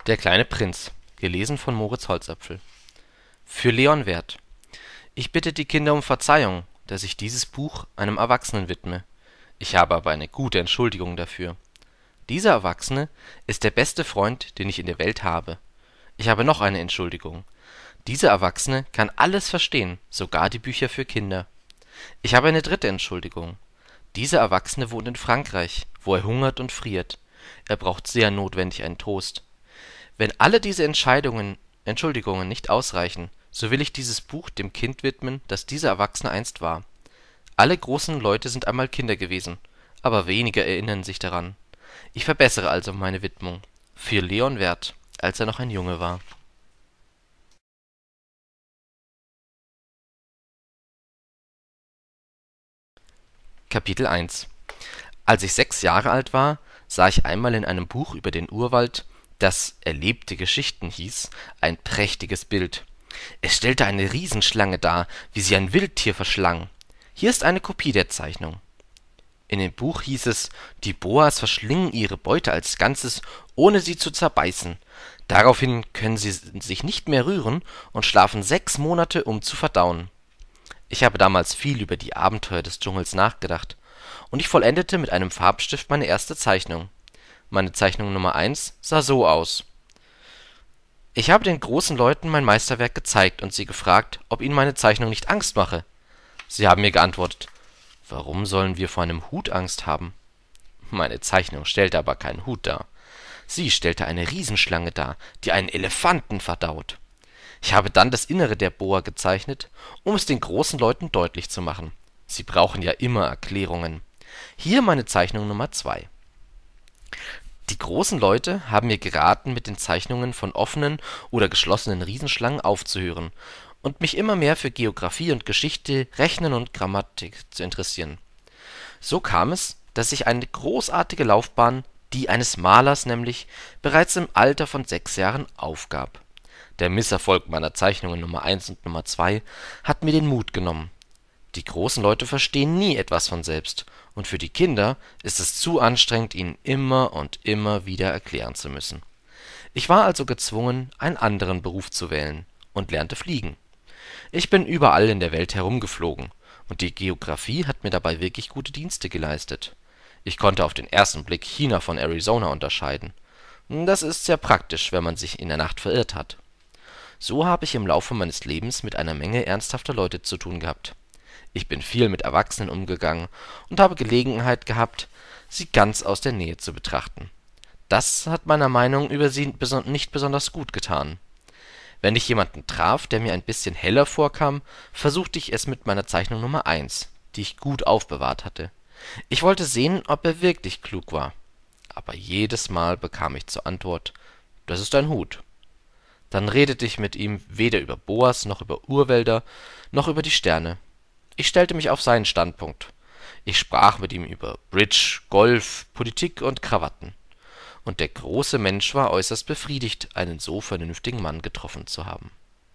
Der kleine Prinz, gelesen von Moritz Holzapfel. Für Leon Werth. Ich bitte die Kinder um Verzeihung, dass ich dieses Buch einem Erwachsenen widme. Ich habe aber eine gute Entschuldigung dafür. Dieser Erwachsene ist der beste Freund, den ich in der Welt habe. Ich habe noch eine Entschuldigung. Dieser Erwachsene kann alles verstehen, sogar die Bücher für Kinder. Ich habe eine dritte Entschuldigung. Dieser Erwachsene wohnt in Frankreich, wo er hungert und friert. Er braucht sehr notwendig einen Toast. Wenn alle diese Entschuldigungen nicht ausreichen, so will ich dieses Buch dem Kind widmen, das dieser Erwachsene einst war. Alle großen Leute sind einmal Kinder gewesen, aber weniger erinnern sich daran. Ich verbessere also meine Widmung. Für Leon Werth, als er noch ein Junge war. Kapitel 1. Als ich 6 Jahre alt war, sah ich einmal in einem Buch über den Urwald, das Erlebte Geschichten hieß, ein prächtiges Bild. Es stellte eine Riesenschlange dar, wie sie ein Wildtier verschlang. Hier ist eine Kopie der Zeichnung. In dem Buch hieß es, die Boas verschlingen ihre Beute als Ganzes, ohne sie zu zerbeißen. Daraufhin können sie sich nicht mehr rühren und schlafen 6 Monate, um zu verdauen. Ich habe damals viel über die Abenteuer des Dschungels nachgedacht, und ich vollendete mit einem Farbstift meine erste Zeichnung. Meine Zeichnung Nummer 1 sah so aus. Ich habe den großen Leuten mein Meisterwerk gezeigt und sie gefragt, ob ihnen meine Zeichnung nicht Angst mache. Sie haben mir geantwortet: Warum sollen wir vor einem Hut Angst haben? Meine Zeichnung stellte aber keinen Hut dar. Sie stellte eine Riesenschlange dar, die einen Elefanten verdaut. Ich habe dann das Innere der Boa gezeichnet, um es den großen Leuten deutlich zu machen. Sie brauchen ja immer Erklärungen. Hier meine Zeichnung Nummer 2. Die großen Leute haben mir geraten, mit den Zeichnungen von offenen oder geschlossenen Riesenschlangen aufzuhören und mich immer mehr für Geographie und Geschichte, Rechnen und Grammatik zu interessieren. So kam es, dass ich eine großartige Laufbahn, die eines Malers nämlich, bereits im Alter von 6 Jahren aufgab. Der Misserfolg meiner Zeichnungen Nummer 1 und Nummer 2 hat mir den Mut genommen. Die großen Leute verstehen nie etwas von selbst, und für die Kinder ist es zu anstrengend, ihnen immer und immer wieder erklären zu müssen. Ich war also gezwungen, einen anderen Beruf zu wählen und lernte fliegen. Ich bin überall in der Welt herumgeflogen, und die Geographie hat mir dabei wirklich gute Dienste geleistet. Ich konnte auf den ersten Blick China von Arizona unterscheiden. Das ist sehr praktisch, wenn man sich in der Nacht verirrt hat. So habe ich im Laufe meines Lebens mit einer Menge ernsthafter Leute zu tun gehabt. Ich bin viel mit Erwachsenen umgegangen und habe Gelegenheit gehabt, sie ganz aus der Nähe zu betrachten. Das hat meiner Meinung über sie nicht besonders gut getan. Wenn ich jemanden traf, der mir ein bisschen heller vorkam, versuchte ich es mit meiner Zeichnung Nummer 1, die ich gut aufbewahrt hatte. Ich wollte sehen, ob er wirklich klug war. Aber jedes Mal bekam ich zur Antwort: Das ist ein Hut. Dann redete ich mit ihm weder über Boas noch über Urwälder noch über die Sterne. Ich stellte mich auf seinen Standpunkt. Ich sprach mit ihm über Bridge, Golf, Politik und Krawatten. Und der große Mensch war äußerst befriedigt, einen so vernünftigen Mann getroffen zu haben.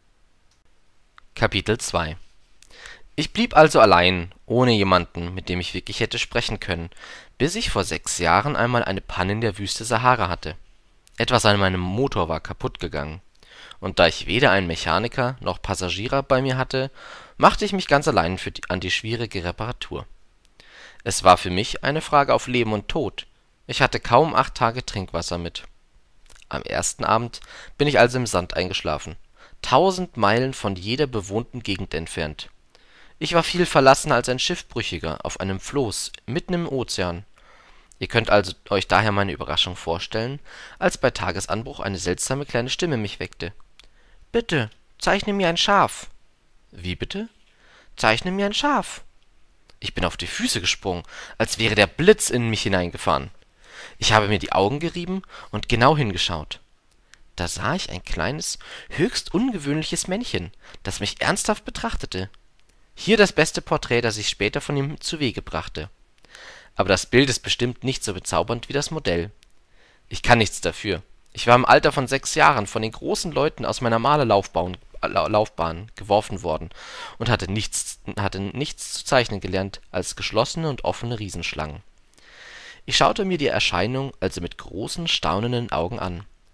Kapitel 2. Ich blieb also allein, ohne jemanden, mit dem ich wirklich hätte sprechen können, bis ich vor 6 Jahren einmal eine Panne in der Wüste Sahara hatte. Etwas an meinem Motor war kaputt gegangen. Und da ich weder einen Mechaniker noch Passagiere bei mir hatte, machte ich mich ganz allein an die schwierige Reparatur. Es war für mich eine Frage auf Leben und Tod. Ich hatte kaum 8 Tage Trinkwasser mit. Am ersten Abend bin ich also im Sand eingeschlafen, 1000 Meilen von jeder bewohnten Gegend entfernt. Ich war viel verlassener als ein Schiffbrüchiger auf einem Floß mitten im Ozean. Ihr könnt also euch daher meine Überraschung vorstellen, als bei Tagesanbruch eine seltsame kleine Stimme mich weckte. »Bitte, zeichne mir ein Schaf.« »Wie bitte?« »Zeichne mir ein Schaf.« Ich bin auf die Füße gesprungen, als wäre der Blitz in mich hineingefahren. Ich habe mir die Augen gerieben und genau hingeschaut. Da sah ich ein kleines, höchst ungewöhnliches Männchen, das mich ernsthaft betrachtete. Hier das beste Porträt, das ich später von ihm zuwege brachte. Aber das Bild ist bestimmt nicht so bezaubernd wie das Modell. Ich kann nichts dafür. Ich war im Alter von 6 Jahren von den großen Leuten aus meiner Malerlaufbahn geworfen worden und hatte nichts zu zeichnen gelernt als geschlossene und offene Riesenschlangen. Ich schaute mir die Erscheinung also mit großen, staunenden Augen an.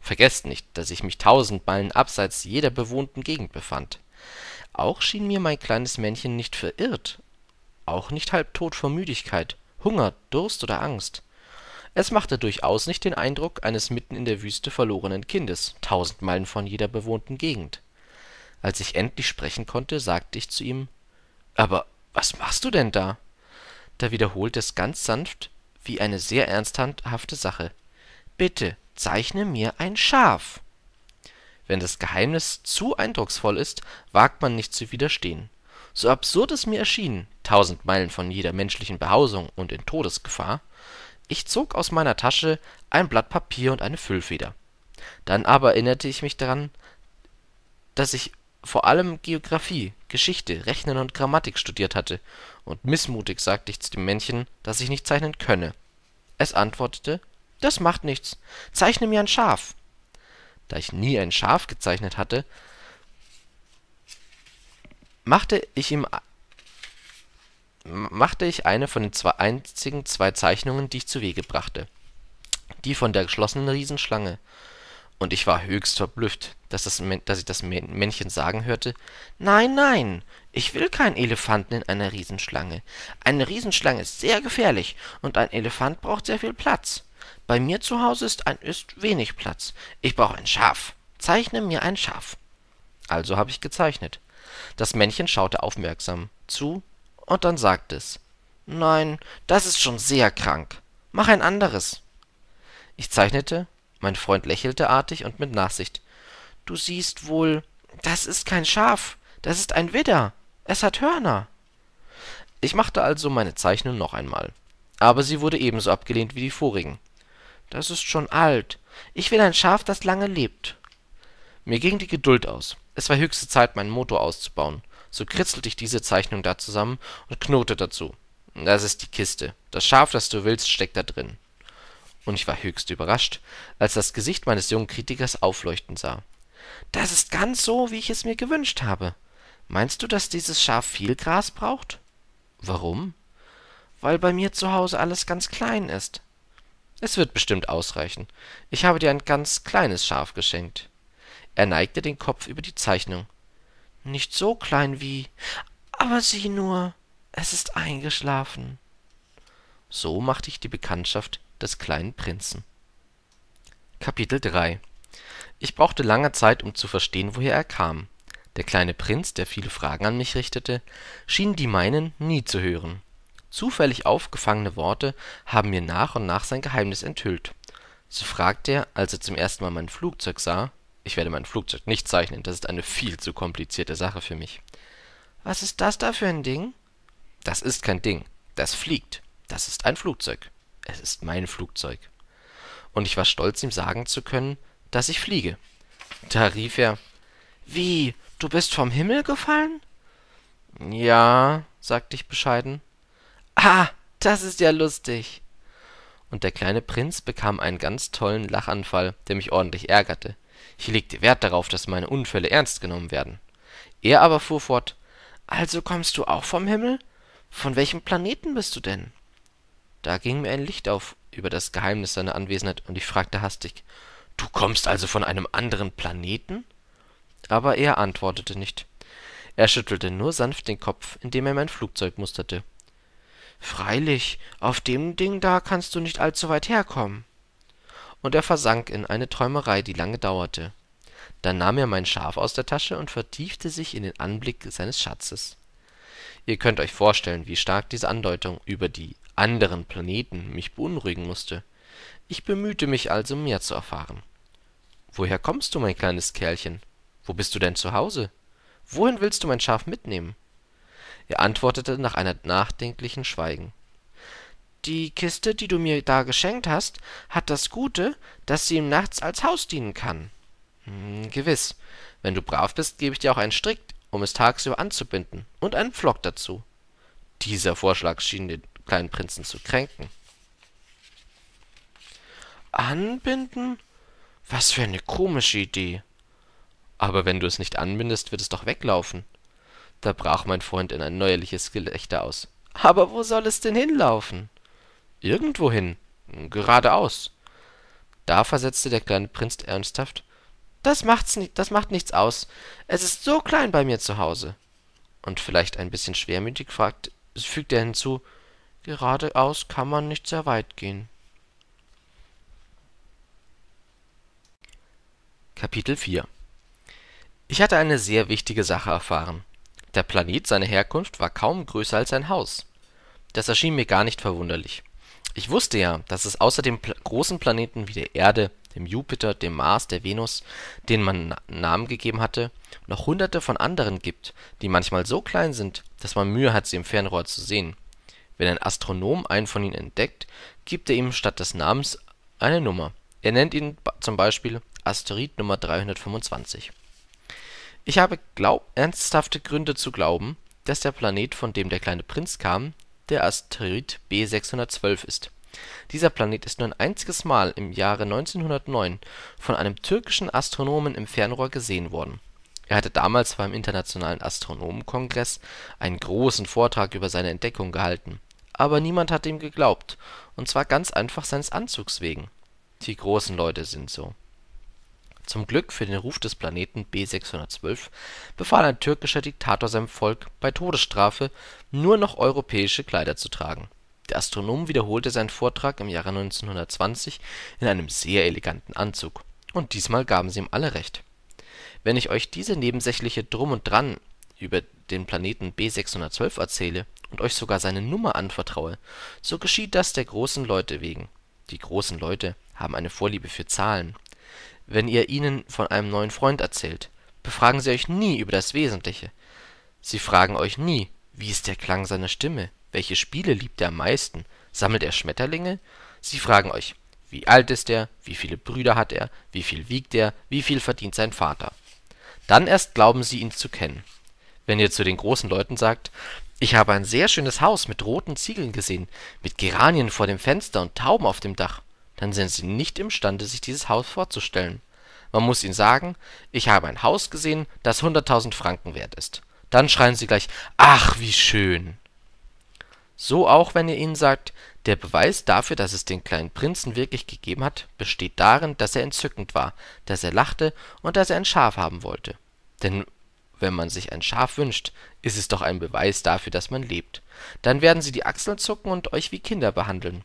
Vergesst nicht, dass ich mich 1000 Meilen abseits jeder bewohnten Gegend befand. Auch schien mir mein kleines Männchen nicht verirrt, auch nicht halbtot vor Müdigkeit, Hunger, Durst oder Angst. Es machte durchaus nicht den Eindruck eines mitten in der Wüste verlorenen Kindes, 1000 Meilen von jeder bewohnten Gegend. Als ich endlich sprechen konnte, sagte ich zu ihm: »Aber was machst du denn da?« Da wiederholte es ganz sanft, wie eine sehr ernsthafte Sache: »Bitte, zeichne mir ein Schaf.« Wenn das Geheimnis zu eindrucksvoll ist, wagt man nicht zu widerstehen. So absurd es mir erschien, 1000 Meilen von jeder menschlichen Behausung und in Todesgefahr, ich zog aus meiner Tasche ein Blatt Papier und eine Füllfeder. Dann aber erinnerte ich mich daran, dass ich vor allem Geographie, Geschichte, Rechnen und Grammatik studiert hatte, und missmutig sagte ich zu dem Männchen, dass ich nicht zeichnen könne. Es antwortete: »Das macht nichts. Zeichne mir ein Schaf.« Da ich nie ein Schaf gezeichnet hatte, machte ich eine von den einzigen 2 Zeichnungen, die ich zuwege brachte, die von der geschlossenen Riesenschlange. Und ich war höchst verblüfft, dass ich das Männchen sagen hörte: »Nein, nein, ich will keinen Elefanten in einer Riesenschlange. Eine Riesenschlange ist sehr gefährlich, und ein Elefant braucht sehr viel Platz. Bei mir zu Hause ist wenig Platz. Ich brauche ein Schaf. Zeichne mir ein Schaf.« Also habe ich gezeichnet. Das Männchen schaute aufmerksam zu, und dann sagte es: »Nein, das ist schon sehr krank. Mach ein anderes.« Ich zeichnete. Mein Freund lächelte artig und mit Nachsicht: »Du siehst wohl, das ist kein Schaf, das ist ein Widder. Es hat Hörner.« Ich machte also meine Zeichnung noch einmal, aber sie wurde ebenso abgelehnt wie die vorigen. »Das ist schon alt. Ich will ein Schaf, das lange lebt.« Mir ging die Geduld aus. Es war höchste Zeit, meinen Motor auszubauen. So kritzelte ich diese Zeichnung da zusammen und knurrte dazu: »Das ist die Kiste. Das Schaf, das du willst, steckt da drin.« Und ich war höchst überrascht, als das Gesicht meines jungen Kritikers aufleuchten sah. »Das ist ganz so, wie ich es mir gewünscht habe. Meinst du, dass dieses Schaf viel Gras braucht?« »Warum?« »Weil bei mir zu Hause alles ganz klein ist.« »Es wird bestimmt ausreichen. Ich habe dir ein ganz kleines Schaf geschenkt.« Er neigte den Kopf über die Zeichnung. »Nicht so klein wie... Aber sieh nur, es ist eingeschlafen.« So machte ich die Bekanntschaft des kleinen Prinzen. Kapitel 3. Ich brauchte lange Zeit, um zu verstehen, woher er kam. Der kleine Prinz, der viele Fragen an mich richtete, schien die meinen nie zu hören. Zufällig aufgefangene Worte haben mir nach und nach sein Geheimnis enthüllt. So fragte er, als er zum ersten Mal mein Flugzeug sah — ich werde mein Flugzeug nicht zeichnen, das ist eine viel zu komplizierte Sache für mich: »Was ist das da für ein Ding?« »Das ist kein Ding, das fliegt. Das ist ein Flugzeug. Es ist mein Flugzeug.« Und ich war stolz, ihm sagen zu können, dass ich fliege. Da rief er: »Wie, du bist vom Himmel gefallen?« »Ja«, sagte ich bescheiden. »Ah, das ist ja lustig.« Und der kleine Prinz bekam einen ganz tollen Lachanfall, der mich ordentlich ärgerte. Ich legte Wert darauf, dass meine Unfälle ernst genommen werden. Er aber fuhr fort: »Also kommst du auch vom Himmel? Von welchem Planeten bist du denn?« Da ging mir ein Licht auf über das Geheimnis seiner Anwesenheit, und ich fragte hastig: »Du kommst also von einem anderen Planeten?« Aber er antwortete nicht. Er schüttelte nur sanft den Kopf, indem er mein Flugzeug musterte. »Freilich, auf dem Ding da kannst du nicht allzu weit herkommen.« Und er versank in eine Träumerei, die lange dauerte. Dann nahm er mein Schaf aus der Tasche und vertiefte sich in den Anblick seines Schatzes. Ihr könnt euch vorstellen, wie stark diese Andeutung über die anderen Planeten mich beunruhigen musste. Ich bemühte mich also, mehr zu erfahren. »Woher kommst du, mein kleines Kerlchen? Wo bist du denn zu Hause? Wohin willst du mein Schaf mitnehmen?« Er antwortete nach einem nachdenklichen Schweigen: »Die Kiste, die du mir da geschenkt hast, hat das Gute, dass sie ihm nachts als Haus dienen kann.« »Gewiss. Wenn du brav bist, gebe ich dir auch einen Strick, um es tagsüber anzubinden, und einen Pflock dazu.« Dieser Vorschlag schien den kleinen Prinzen zu kränken. »Anbinden? Was für eine komische Idee!« »Aber wenn du es nicht anbindest, wird es doch weglaufen.« Da brach mein Freund in ein neuerliches Gelächter aus. »Aber wo soll es denn hinlaufen?« »Irgendwohin. Geradeaus.« Da versetzte der kleine Prinz ernsthaft: Das macht nichts aus. Es ist so klein bei mir zu Hause. Und vielleicht ein bisschen schwermütig fügte er hinzu: Geradeaus kann man nicht sehr weit gehen. Kapitel 4 Ich hatte eine sehr wichtige Sache erfahren. Der Planet, seine Herkunft, war kaum größer als ein Haus. Das erschien mir gar nicht verwunderlich. Ich wusste ja, dass es außer den großen Planeten wie der Erde, dem Jupiter, dem Mars, der Venus, denen man Namen gegeben hatte, noch hunderte von anderen gibt, die manchmal so klein sind, dass man Mühe hat, sie im Fernrohr zu sehen. Wenn ein Astronom einen von ihnen entdeckt, gibt er ihm statt des Namens eine Nummer. Er nennt ihn zum Beispiel Asteroid Nummer 325. Ich habe ernsthafte Gründe zu glauben, dass der Planet, von dem der kleine Prinz kam, der Asteroid B612 ist. Dieser Planet ist nur ein einziges Mal im Jahre 1909 von einem türkischen Astronomen im Fernrohr gesehen worden. Er hatte damals beim Internationalen Astronomenkongress einen großen Vortrag über seine Entdeckung gehalten. Aber niemand hat ihm geglaubt, und zwar ganz einfach seines Anzugs wegen. Die großen Leute sind so. Zum Glück für den Ruf des Planeten B612 befahl ein türkischer Diktator seinem Volk, bei Todesstrafe nur noch europäische Kleider zu tragen. Der Astronom wiederholte seinen Vortrag im Jahre 1920 in einem sehr eleganten Anzug. Und diesmal gaben sie ihm alle recht. Wenn ich euch diese nebensächliche Drum und Dran über den Planeten B612 erzähle und euch sogar seine Nummer anvertraue, so geschieht das der großen Leute wegen. Die großen Leute haben eine Vorliebe für Zahlen. Wenn ihr ihnen von einem neuen Freund erzählt, befragen sie euch nie über das Wesentliche. Sie fragen euch nie: Wie ist der Klang seiner Stimme? Welche Spiele liebt er am meisten? Sammelt er Schmetterlinge? Sie fragen euch: Wie alt ist er? Wie viele Brüder hat er? Wie viel wiegt er? Wie viel verdient sein Vater? Dann erst glauben sie, ihn zu kennen. Wenn ihr zu den großen Leuten sagt: Ich habe ein sehr schönes Haus mit roten Ziegeln gesehen, mit Geranien vor dem Fenster und Tauben auf dem Dach, dann sind sie nicht imstande, sich dieses Haus vorzustellen. Man muss ihnen sagen: Ich habe ein Haus gesehen, das 100.000 Franken wert ist. Dann schreien sie gleich: Ach, wie schön! So auch, wenn ihr ihnen sagt: Der Beweis dafür, dass es den kleinen Prinzen wirklich gegeben hat, besteht darin, dass er entzückend war, dass er lachte und dass er ein Schaf haben wollte. Denn wenn man sich ein Schaf wünscht, ist es doch ein Beweis dafür, dass man lebt. Dann werden sie die Achseln zucken und euch wie Kinder behandeln.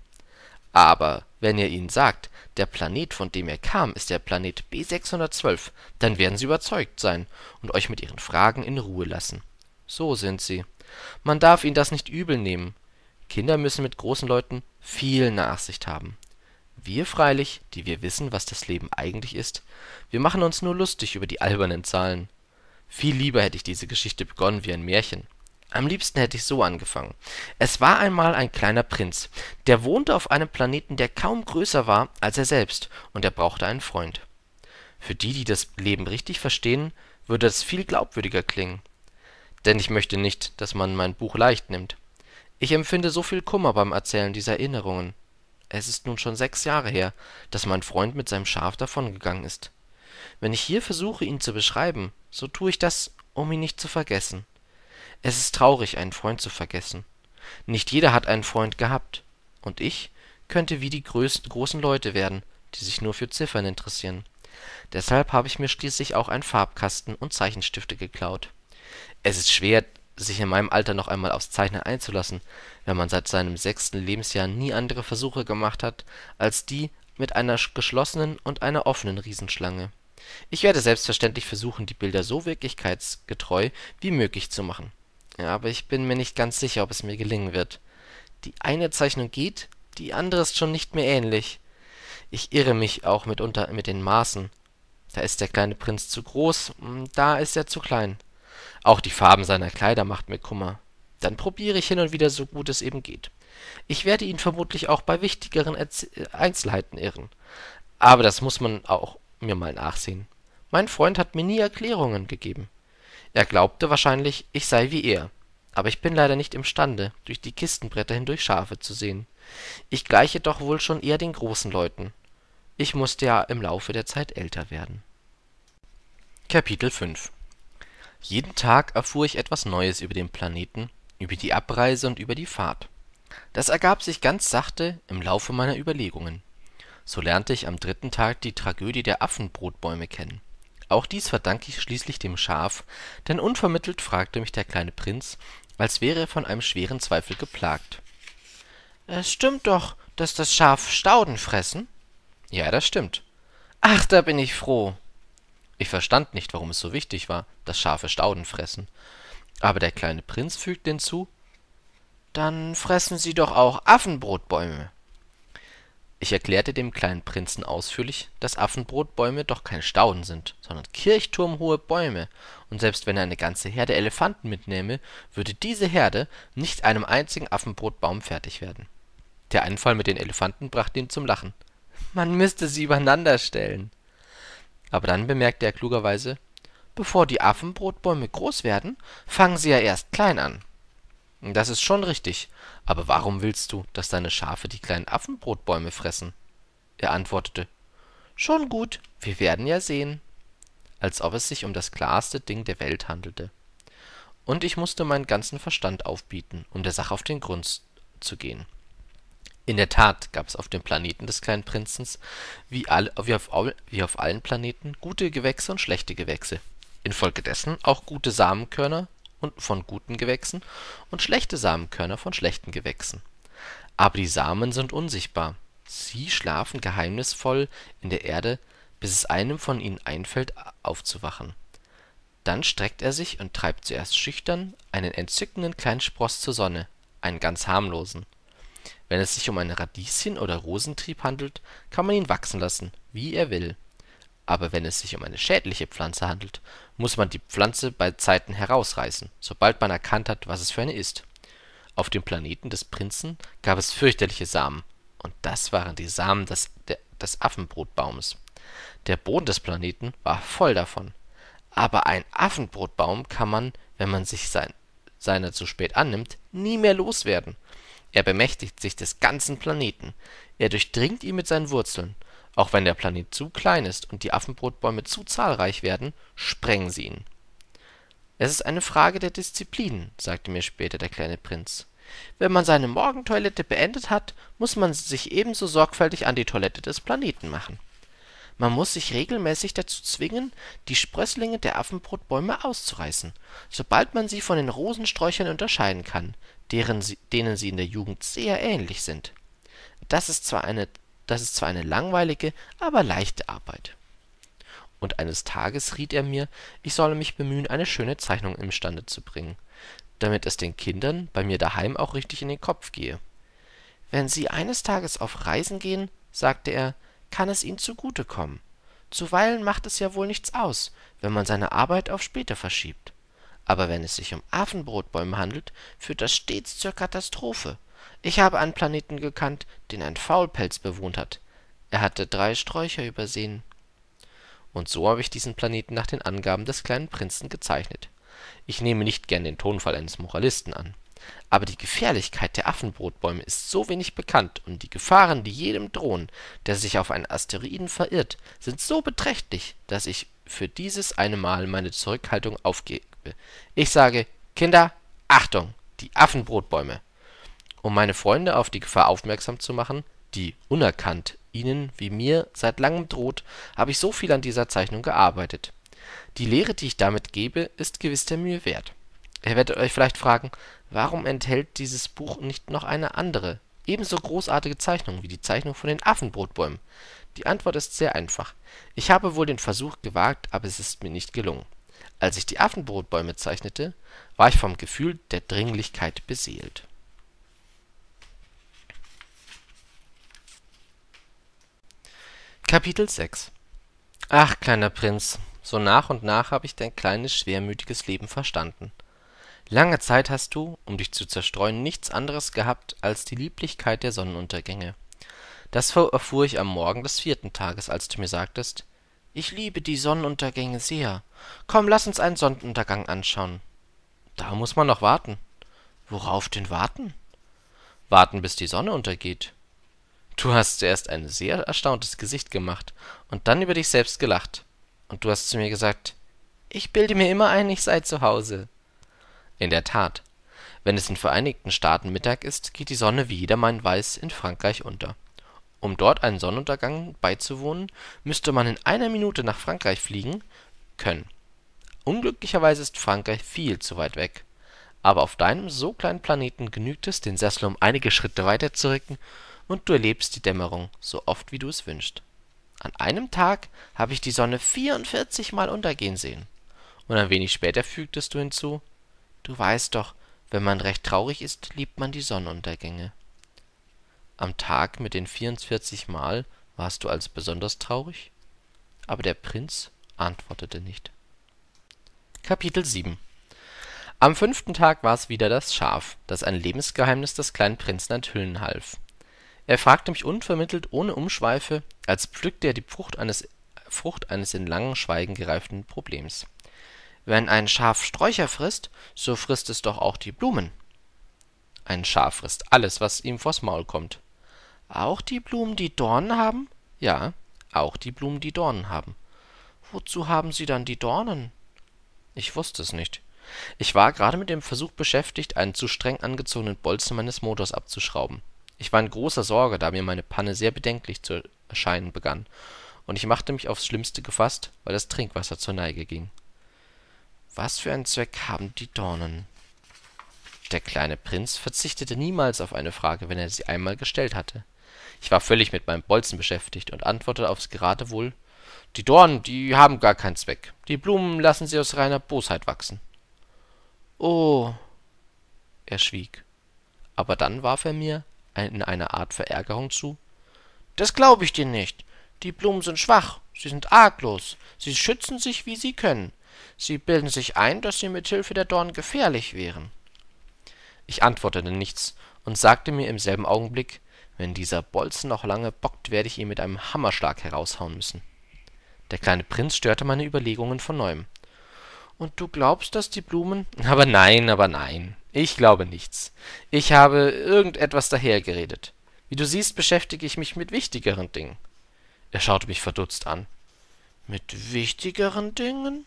Aber wenn ihr ihnen sagt, der Planet, von dem er kam, ist der Planet B612, dann werden sie überzeugt sein und euch mit ihren Fragen in Ruhe lassen. So sind sie. Man darf ihnen das nicht übel nehmen. Kinder müssen mit großen Leuten viel Nachsicht haben. Wir freilich, die wir wissen, was das Leben eigentlich ist, wir machen uns nur lustig über die albernen Zahlen. Viel lieber hätte ich diese Geschichte begonnen wie ein Märchen. Am liebsten hätte ich so angefangen: Es war einmal ein kleiner Prinz, der wohnte auf einem Planeten, der kaum größer war als er selbst, und er brauchte einen Freund. Für die, die das Leben richtig verstehen, würde das viel glaubwürdiger klingen. Denn ich möchte nicht, dass man mein Buch leicht nimmt. Ich empfinde so viel Kummer beim Erzählen dieser Erinnerungen. Es ist nun schon 6 Jahre her, dass mein Freund mit seinem Schaf davongegangen ist. Wenn ich hier versuche, ihn zu beschreiben, so tue ich das, um ihn nicht zu vergessen. Es ist traurig, einen Freund zu vergessen. Nicht jeder hat einen Freund gehabt. Und ich könnte wie die großen Leute werden, die sich nur für Ziffern interessieren. Deshalb habe ich mir schließlich auch einen Farbkasten und Zeichenstifte geklaut. Es ist schwer, sich in meinem Alter noch einmal aufs Zeichnen einzulassen, wenn man seit seinem 6. Lebensjahr nie andere Versuche gemacht hat, als die mit einer geschlossenen und einer offenen Riesenschlange. Ich werde selbstverständlich versuchen, die Bilder so wirklichkeitsgetreu wie möglich zu machen. Ja, aber ich bin mir nicht ganz sicher, ob es mir gelingen wird. Die eine Zeichnung geht, die andere ist schon nicht mehr ähnlich. Ich irre mich auch mitunter mit den Maßen. Da ist der kleine Prinz zu groß, da ist er zu klein. Auch die Farben seiner Kleider macht mir Kummer. Dann probiere ich hin und wieder, so gut es eben geht. Ich werde ihn vermutlich auch bei wichtigeren Einzelheiten irren. Aber das muss man auch mir mal nachsehen. Mein Freund hat mir nie Erklärungen gegeben. Er glaubte wahrscheinlich, ich sei wie er. Aber ich bin leider nicht imstande, durch die Kistenbretter hindurch Schafe zu sehen. Ich gleiche doch wohl schon eher den großen Leuten. Ich musste ja im Laufe der Zeit älter werden. Kapitel 5 Jeden Tag erfuhr ich etwas Neues über den Planeten, über die Abreise und über die Fahrt. Das ergab sich ganz sachte im Laufe meiner Überlegungen. So lernte ich am 3. Tag die Tragödie der Affenbrotbäume kennen. Auch dies verdanke ich schließlich dem Schaf, denn unvermittelt fragte mich der kleine Prinz, als wäre er von einem schweren Zweifel geplagt. »Es stimmt doch, dass das Schaf Stauden fressen?« »Ja, das stimmt.« »Ach, da bin ich froh.« Ich verstand nicht, warum es so wichtig war, dass Schafe Stauden fressen. Aber der kleine Prinz fügte hinzu: »Dann fressen sie doch auch Affenbrotbäume.« Ich erklärte dem kleinen Prinzen ausführlich, dass Affenbrotbäume doch kein Stauden sind, sondern kirchturmhohe Bäume, und selbst wenn er eine ganze Herde Elefanten mitnähme, würde diese Herde nicht einem einzigen Affenbrotbaum fertig werden. Der Einfall mit den Elefanten brachte ihn zum Lachen. Man müsste sie übereinander stellen. Aber dann bemerkte er klugerweise: Bevor die Affenbrotbäume groß werden, fangen sie ja erst klein an. Das ist schon richtig, aber warum willst du, dass deine Schafe die kleinen Affenbrotbäume fressen? Er antwortete: Schon gut, wir werden ja sehen. Als ob es sich um das klarste Ding der Welt handelte. Und ich musste meinen ganzen Verstand aufbieten, um der Sache auf den Grund zu gehen. In der Tat gab es auf dem Planeten des kleinen Prinzens, wie auf allen Planeten, gute Gewächse und schlechte Gewächse. Infolgedessen auch gute Samenkörner von guten Gewächsen und schlechte Samenkörner von schlechten Gewächsen. Aber die Samen sind unsichtbar. Sie schlafen geheimnisvoll in der Erde, bis es einem von ihnen einfällt, aufzuwachen. Dann streckt er sich und treibt zuerst schüchtern einen entzückenden kleinen Spross zur Sonne, einen ganz harmlosen. Wenn es sich um einen Radieschen- oder Rosentrieb handelt, kann man ihn wachsen lassen, wie er will. Aber wenn es sich um eine schädliche Pflanze handelt, muss man die Pflanze bei Zeiten herausreißen, sobald man erkannt hat, was es für eine ist. Auf dem Planeten des Prinzen gab es fürchterliche Samen, und das waren die Samen des Affenbrotbaumes. Der Boden des Planeten war voll davon. Aber ein Affenbrotbaum kann man, wenn man sich seiner zu spät annimmt, nie mehr loswerden. Er bemächtigt sich des ganzen Planeten. Er durchdringt ihn mit seinen Wurzeln. Auch wenn der Planet zu klein ist und die Affenbrotbäume zu zahlreich werden, sprengen sie ihn. Es ist eine Frage der Disziplin, sagte mir später der kleine Prinz. Wenn man seine Morgentoilette beendet hat, muss man sich ebenso sorgfältig an die Toilette des Planeten machen. Man muss sich regelmäßig dazu zwingen, die Sprösslinge der Affenbrotbäume auszureißen, sobald man sie von den Rosensträuchern unterscheiden kann, denen sie in der Jugend sehr ähnlich sind. Das ist zwar eine langweilige, aber leichte Arbeit. Und eines Tages riet er mir, ich solle mich bemühen, eine schöne Zeichnung imstande zu bringen, damit es den Kindern bei mir daheim auch richtig in den Kopf gehe. Wenn Sie eines Tages auf Reisen gehen, sagte er, kann es Ihnen zugute kommen. Zuweilen macht es ja wohl nichts aus, wenn man seine Arbeit auf später verschiebt. Aber wenn es sich um Affenbrotbäume handelt, führt das stets zur Katastrophe. Ich habe einen Planeten gekannt, den ein Faulpelz bewohnt hat. Er hatte 3 Sträucher übersehen. Und so habe ich diesen Planeten nach den Angaben des kleinen Prinzen gezeichnet. Ich nehme nicht gern den Tonfall eines Moralisten an. Aber die Gefährlichkeit der Affenbrotbäume ist so wenig bekannt und die Gefahren, die jedem drohen, der sich auf einen Asteroiden verirrt, sind so beträchtlich, dass ich für dieses eine Mal meine Zurückhaltung aufgebe. Ich sage: Kinder, Achtung, die Affenbrotbäume! Um meine Freunde auf die Gefahr aufmerksam zu machen, die unerkannt ihnen wie mir seit langem droht, habe ich so viel an dieser Zeichnung gearbeitet. Die Lehre, die ich damit gebe, ist gewiss der Mühe wert. Ihr werdet euch vielleicht fragen, warum enthält dieses Buch nicht noch eine andere, ebenso großartige Zeichnung wie die Zeichnung von den Affenbrotbäumen? Die Antwort ist sehr einfach. Ich habe wohl den Versuch gewagt, aber es ist mir nicht gelungen. Als ich die Affenbrotbäume zeichnete, war ich vom Gefühl der Dringlichkeit beseelt. Kapitel 6 Ach, kleiner Prinz, so nach und nach habe ich dein kleines, schwermütiges Leben verstanden. Lange Zeit hast du, um dich zu zerstreuen, nichts anderes gehabt als die Lieblichkeit der Sonnenuntergänge. Das erfuhr ich am Morgen des 4. Tages, als du mir sagtest: Ich liebe die Sonnenuntergänge sehr. Komm, lass uns einen Sonnenuntergang anschauen. Da muss man noch warten. Worauf denn warten? Warten, bis die Sonne untergeht. Du hast zuerst ein sehr erstauntes Gesicht gemacht und dann über dich selbst gelacht. Und du hast zu mir gesagt: Ich bilde mir immer ein, ich sei zu Hause. In der Tat, wenn es in den Vereinigten Staaten Mittag ist, geht die Sonne, wie jedermann weiß, in Frankreich unter. Um dort einen Sonnenuntergang beizuwohnen, müsste man in einer Minute nach Frankreich fliegen können. Unglücklicherweise ist Frankreich viel zu weit weg. Aber auf deinem so kleinen Planeten genügt es, den Sessel um einige Schritte weiter zu rücken, und du erlebst die Dämmerung so oft, wie du es wünschst. An einem Tag habe ich die Sonne 44 Mal untergehen sehen. Und ein wenig später fügtest du hinzu: Du weißt doch, wenn man recht traurig ist, liebt man die Sonnenuntergänge. Am Tag mit den 44 Mal warst du also besonders traurig? Aber der Prinz antwortete nicht. Kapitel 7. Am 5. Tag war es wieder das Schaf, das ein Lebensgeheimnis des kleinen Prinzen enthüllen half. Er fragte mich unvermittelt, ohne Umschweife, als pflückte er die Frucht eines in langem Schweigen gereiften Problems. Wenn ein Schaf Sträucher frisst, so frisst es doch auch die Blumen. Ein Schaf frisst alles, was ihm vors Maul kommt. Auch die Blumen, die Dornen haben? Ja, auch die Blumen, die Dornen haben. Wozu haben sie dann die Dornen? Ich wusste es nicht. Ich war gerade mit dem Versuch beschäftigt, einen zu streng angezogenen Bolzen meines Motors abzuschrauben. Ich war in großer Sorge, da mir meine Panne sehr bedenklich zu erscheinen begann, und ich machte mich aufs Schlimmste gefasst, weil das Trinkwasser zur Neige ging. Was für einen Zweck haben die Dornen? Der kleine Prinz verzichtete niemals auf eine Frage, wenn er sie einmal gestellt hatte. Ich war völlig mit meinem Bolzen beschäftigt und antwortete aufs Geratewohl: Die Dornen, die haben gar keinen Zweck. Die Blumen lassen sie aus reiner Bosheit wachsen. Oh. Er schwieg. Aber dann warf er mir in einer Art Verärgerung zu: Das glaube ich dir nicht. Die Blumen sind schwach, sie sind arglos, sie schützen sich, wie sie können. Sie bilden sich ein, dass sie mit Hilfe der Dornen gefährlich wären. Ich antwortete nichts und sagte mir im selben Augenblick: Wenn dieser Bolzen noch lange bockt, werde ich ihn mit einem Hammerschlag heraushauen müssen. Der kleine Prinz störte meine Überlegungen von neuem. Und du glaubst, dass die Blumen… Aber nein. Ich glaube nichts. Ich habe irgendetwas dahergeredet. Wie du siehst, beschäftige ich mich mit wichtigeren Dingen. Er schaute mich verdutzt an. Mit wichtigeren Dingen?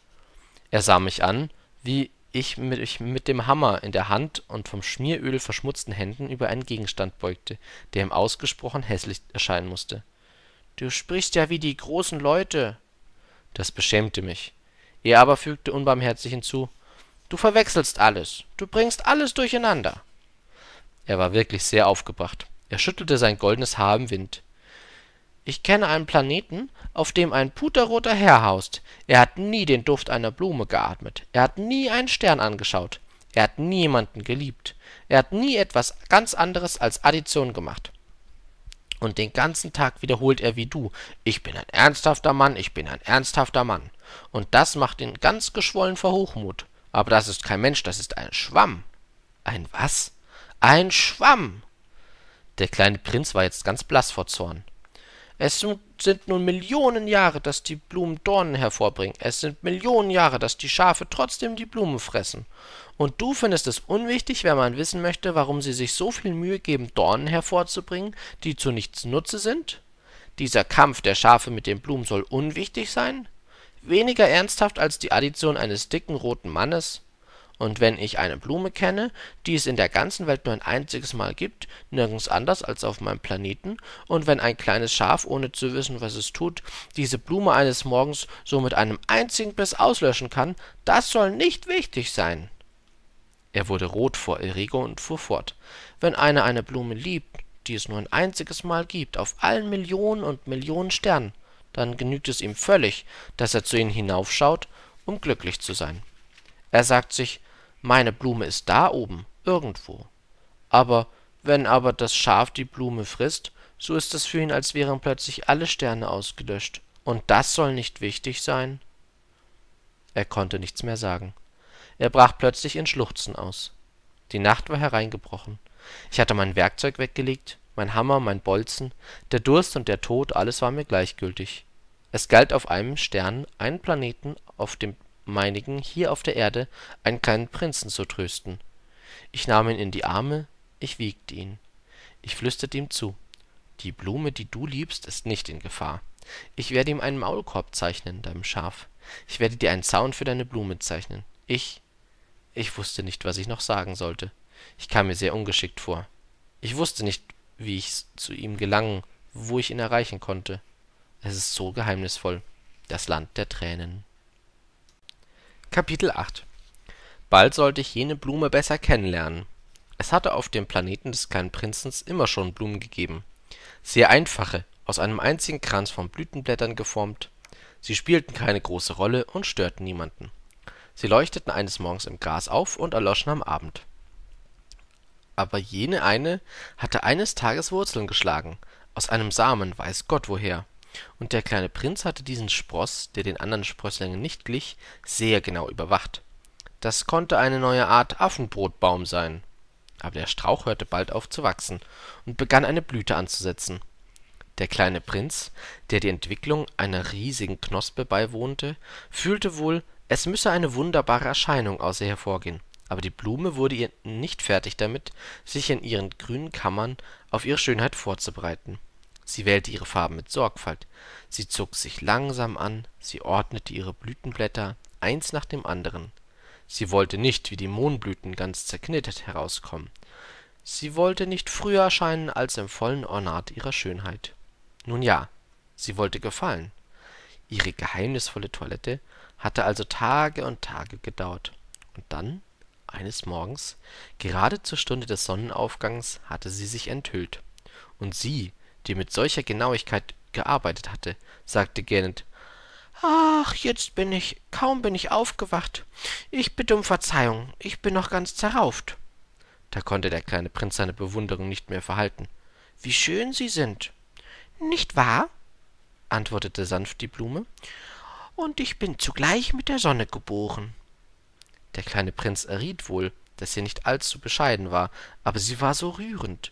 Er sah mich an, wie ich mich mit dem Hammer in der Hand und vom Schmieröl verschmutzten Händen über einen Gegenstand beugte, der ihm ausgesprochen hässlich erscheinen musste. Du sprichst ja wie die großen Leute. Das beschämte mich. Er aber fügte unbarmherzig hinzu: Du verwechselst alles, du bringst alles durcheinander. Er war wirklich sehr aufgebracht. Er schüttelte sein goldenes Haar im Wind. Ich kenne einen Planeten, auf dem ein puterroter Herr haust. Er hat nie den Duft einer Blume geatmet. Er hat nie einen Stern angeschaut. Er hat niemanden geliebt. Er hat nie etwas ganz anderes als Addition gemacht. Und den ganzen Tag wiederholt er wie du: Ich bin ein ernsthafter Mann, ich bin ein ernsthafter Mann. Und das macht ihn ganz geschwollen vor Hochmut. Aber das ist kein Mensch, das ist ein Schwamm. Ein was? Ein Schwamm! Der kleine Prinz war jetzt ganz blass vor Zorn. Es sind nun Millionen Jahre, dass die Blumen Dornen hervorbringen. Es sind Millionen Jahre, dass die Schafe trotzdem die Blumen fressen. Und du findest es unwichtig, wenn man wissen möchte, warum sie sich so viel Mühe geben, Dornen hervorzubringen, die zu nichts Nutze sind? Dieser Kampf der Schafe mit den Blumen soll unwichtig sein? Weniger ernsthaft als die Addition eines dicken roten Mannes? Und wenn ich eine Blume kenne, die es in der ganzen Welt nur ein einziges Mal gibt, nirgends anders als auf meinem Planeten, und wenn ein kleines Schaf, ohne zu wissen, was es tut, diese Blume eines Morgens so mit einem einzigen Biss auslöschen kann, das soll nicht wichtig sein. Er wurde rot vor Erregung und fuhr fort: Wenn einer eine Blume liebt, die es nur ein einziges Mal gibt, auf allen Millionen und Millionen Sternen, dann genügt es ihm völlig, dass er zu ihnen hinaufschaut, um glücklich zu sein. Er sagt sich: Meine Blume ist da oben, irgendwo. Wenn aber das Schaf die Blume frisst, so ist es für ihn, als wären plötzlich alle Sterne ausgelöscht. Und das soll nicht wichtig sein? Er konnte nichts mehr sagen. Er brach plötzlich in Schluchzen aus. Die Nacht war hereingebrochen. Ich hatte mein Werkzeug weggelegt, mein Hammer, mein Bolzen, der Durst und der Tod, alles war mir gleichgültig. Es galt, auf einem Stern, einen Planeten, auf dem meinigen, hier auf der Erde, einen kleinen Prinzen zu trösten. Ich nahm ihn in die Arme, ich wiegte ihn. Ich flüsterte ihm zu: Die Blume, die du liebst, ist nicht in Gefahr. Ich werde ihm einen Maulkorb zeichnen, deinem Schaf. Ich werde dir einen Zaun für deine Blume zeichnen. Ich wusste nicht, was ich noch sagen sollte. Ich kam mir sehr ungeschickt vor. Ich wusste nicht, wie ich zu ihm gelangen wo ich ihn erreichen konnte. Es ist so geheimnisvoll. Das Land der Tränen. Kapitel 8. Bald sollte ich jene Blume besser kennenlernen. Es hatte auf dem Planeten des kleinen Prinzen immer schon Blumen gegeben. Sehr einfache, aus einem einzigen Kranz von Blütenblättern geformt. Sie spielten keine große Rolle und störten niemanden. Sie leuchteten eines Morgens im Gras auf und erloschen am Abend. Aber jene eine hatte eines Tages Wurzeln geschlagen, aus einem Samen, weiß Gott woher. Und der kleine Prinz hatte diesen Spross, der den anderen Sprösslingen nicht glich, sehr genau überwacht. Das konnte eine neue Art Affenbrotbaum sein. Aber der Strauch hörte bald auf zu wachsen und begann eine Blüte anzusetzen. Der kleine Prinz, der die Entwicklung einer riesigen Knospe beiwohnte, fühlte wohl, es müsse eine wunderbare Erscheinung aus ihr hervorgehen. Aber die Blume wurde ihr nicht fertig damit, sich in ihren grünen Kammern auf ihre Schönheit vorzubereiten. Sie wählte ihre Farben mit Sorgfalt. Sie zog sich langsam an, sie ordnete ihre Blütenblätter eins nach dem anderen. Sie wollte nicht wie die Mohnblüten ganz zerknittert herauskommen. Sie wollte nicht früher erscheinen als im vollen Ornat ihrer Schönheit. Nun ja, sie wollte gefallen. Ihre geheimnisvolle Toilette hatte also Tage und Tage gedauert. Und dann, eines Morgens, gerade zur Stunde des Sonnenaufgangs, hatte sie sich enthüllt. Und sie, die mit solcher Genauigkeit gearbeitet hatte, sagte gähnend: »Ach, kaum bin ich aufgewacht. Ich bitte um Verzeihung, ich bin noch ganz zerrauft.« Da konnte der kleine Prinz seine Bewunderung nicht mehr verhalten. »Wie schön Sie sind!« »Nicht wahr?« antwortete sanft die Blume. »Und ich bin zugleich mit der Sonne geboren.« Der kleine Prinz erriet wohl, dass sie nicht allzu bescheiden war, aber sie war so rührend.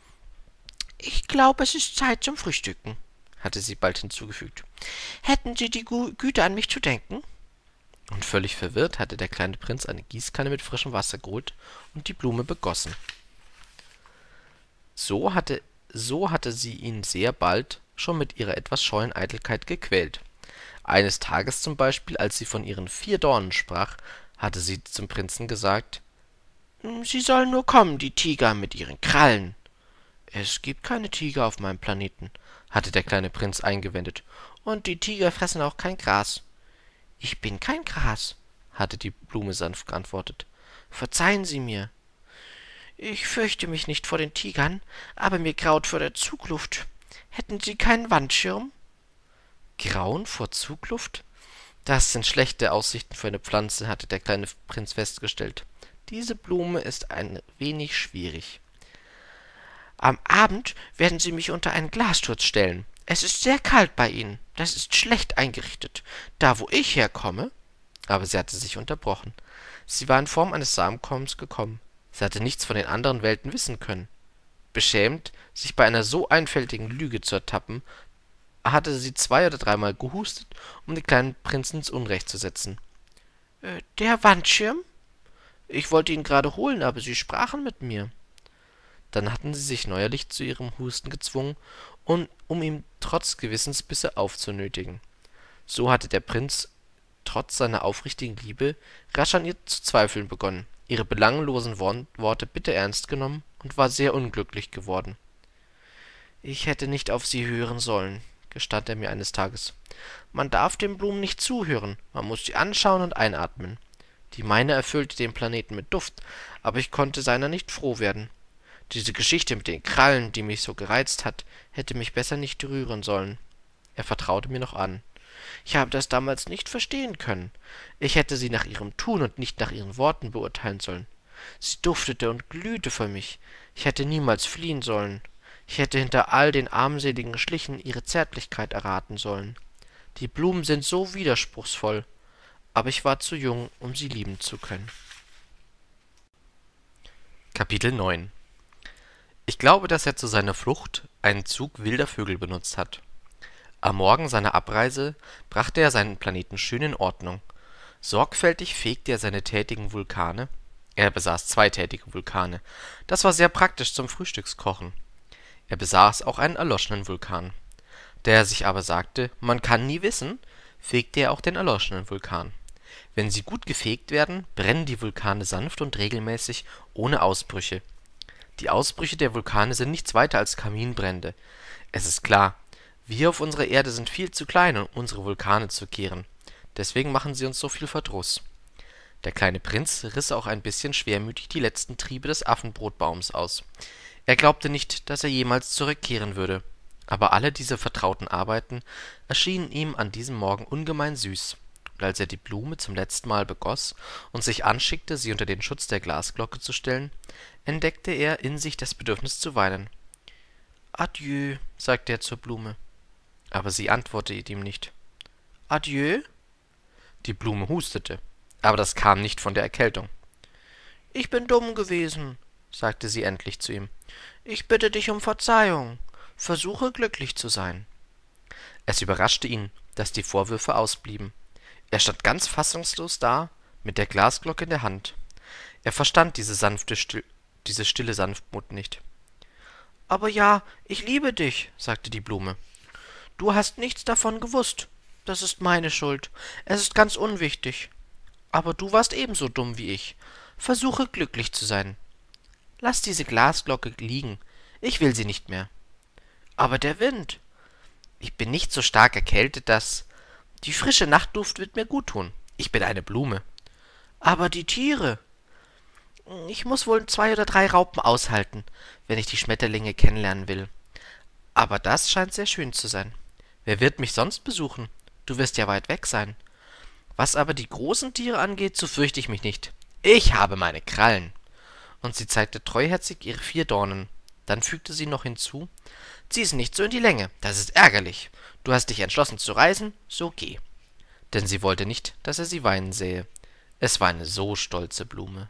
»Ich glaube, es ist Zeit zum Frühstücken«, hatte sie bald hinzugefügt. »Hätten Sie die Güte, an mich zu denken?« Und völlig verwirrt hatte der kleine Prinz eine Gießkanne mit frischem Wasser geholt und die Blume begossen. So hatte sie ihn sehr bald schon mit ihrer etwas scheuen Eitelkeit gequält. Eines Tages zum Beispiel, als sie von ihren 4 Dornen sprach, hatte sie zum Prinzen gesagt: »Sie sollen nur kommen, die Tiger mit ihren Krallen.« »Es gibt keine Tiger auf meinem Planeten«, hatte der kleine Prinz eingewendet, »und die Tiger fressen auch kein Gras.« »Ich bin kein Gras«, hatte die Blume sanft geantwortet. »Verzeihen Sie mir. Ich fürchte mich nicht vor den Tigern, aber mir graut vor der Zugluft. Hätten Sie keinen Wandschirm?« »Grauen vor Zugluft? Das sind schlechte Aussichten für eine Pflanze«, hatte der kleine Prinz festgestellt. »Diese Blume ist ein wenig schwierig.« »Am Abend werden Sie mich unter einen Glasturz stellen. Es ist sehr kalt bei Ihnen. Das ist schlecht eingerichtet. Da, wo ich herkomme.« Aber sie hatte sich unterbrochen. Sie war in Form eines Samenkorns gekommen. Sie hatte nichts von den anderen Welten wissen können. Beschämt, sich bei einer so einfältigen Lüge zu ertappen, hatte sie 2 oder 3 Mal gehustet, um den kleinen Prinzen ins Unrecht zu setzen. »Der Wandschirm? Ich wollte ihn gerade holen, aber Sie sprachen mit mir.« Dann hatten sie sich neuerlich zu ihrem Husten gezwungen, um ihn trotz Gewissensbisse aufzunötigen. So hatte der Prinz trotz seiner aufrichtigen Liebe rasch an ihr zu zweifeln begonnen, ihre belanglosen Worte bitter ernst genommen und war sehr unglücklich geworden. »Ich hätte nicht auf Sie hören sollen«, gestand er mir eines Tages. »Man darf den Blumen nicht zuhören, man muss sie anschauen und einatmen. Die meine erfüllte den Planeten mit Duft, aber ich konnte seiner nicht froh werden. Diese Geschichte mit den Krallen, die mich so gereizt hat, hätte mich besser nicht rühren sollen.« Er vertraute mir noch an. »Ich habe das damals nicht verstehen können. Ich hätte sie nach ihrem Tun und nicht nach ihren Worten beurteilen sollen. Sie duftete und glühte für mich. Ich hätte niemals fliehen sollen. Ich hätte hinter all den armseligen Schlichen ihre Zärtlichkeit erraten sollen. Die Blumen sind so widerspruchsvoll, aber ich war zu jung, um sie lieben zu können.« Kapitel 9. Ich glaube, dass er zu seiner Flucht einen Zug wilder Vögel benutzt hat. Am Morgen seiner Abreise brachte er seinen Planeten schön in Ordnung. Sorgfältig fegte er seine tätigen Vulkane. Er besaß 2 tätige Vulkane. Das war sehr praktisch zum Frühstückskochen. Er besaß auch einen erloschenen Vulkan. Da er sich aber sagte, man kann nie wissen, fegte er auch den erloschenen Vulkan. Wenn sie gut gefegt werden, brennen die Vulkane sanft und regelmäßig, ohne Ausbrüche. Die Ausbrüche der Vulkane sind nichts weiter als Kaminbrände. Es ist klar, wir auf unserer Erde sind viel zu klein, um unsere Vulkane zu kehren. Deswegen machen sie uns so viel Verdruss. Der kleine Prinz riss auch ein bisschen schwermütig die letzten Triebe des Affenbrotbaums aus. Er glaubte nicht, dass er jemals zurückkehren würde. Aber alle diese vertrauten Arbeiten erschienen ihm an diesem Morgen ungemein süß. Und als er die Blume zum letzten Mal begoss und sich anschickte, sie unter den Schutz der Glasglocke zu stellen, entdeckte er in sich das Bedürfnis zu weinen. »Adieu«, sagte er zur Blume. Aber sie antwortete ihm nicht. »Adieu?« Die Blume hustete, aber das kam nicht von der Erkältung. »Ich bin dumm gewesen«, sagte sie endlich zu ihm. »Ich bitte dich um Verzeihung. Versuche glücklich zu sein.« Es überraschte ihn, dass die Vorwürfe ausblieben. Er stand ganz fassungslos da, mit der Glasglocke in der Hand. Er verstand diese stille Sanftmut nicht. »Aber ja, ich liebe dich«, sagte die Blume. »Du hast nichts davon gewusst. Das ist meine Schuld. Es ist ganz unwichtig. Aber du warst ebenso dumm wie ich. Versuche glücklich zu sein. Lass diese Glasglocke liegen. Ich will sie nicht mehr.« »Aber der Wind. Ich bin nicht so stark erkältet, dass... Die frische Nachtluft wird mir gut tun. Ich bin eine Blume.« »Aber die Tiere. Ich muss wohl 2 oder 3 Raupen aushalten, wenn ich die Schmetterlinge kennenlernen will. Aber das scheint sehr schön zu sein. Wer wird mich sonst besuchen? Du wirst ja weit weg sein. Was aber die großen Tiere angeht, so fürchte ich mich nicht. Ich habe meine Krallen.« Und sie zeigte treuherzig ihre 4 Dornen. Dann fügte sie noch hinzu: »Zieh es nicht so in die Länge, das ist ärgerlich. Du hast dich entschlossen zu reisen, so geh.« Denn sie wollte nicht, dass er sie weinen sähe. Es war eine so stolze Blume.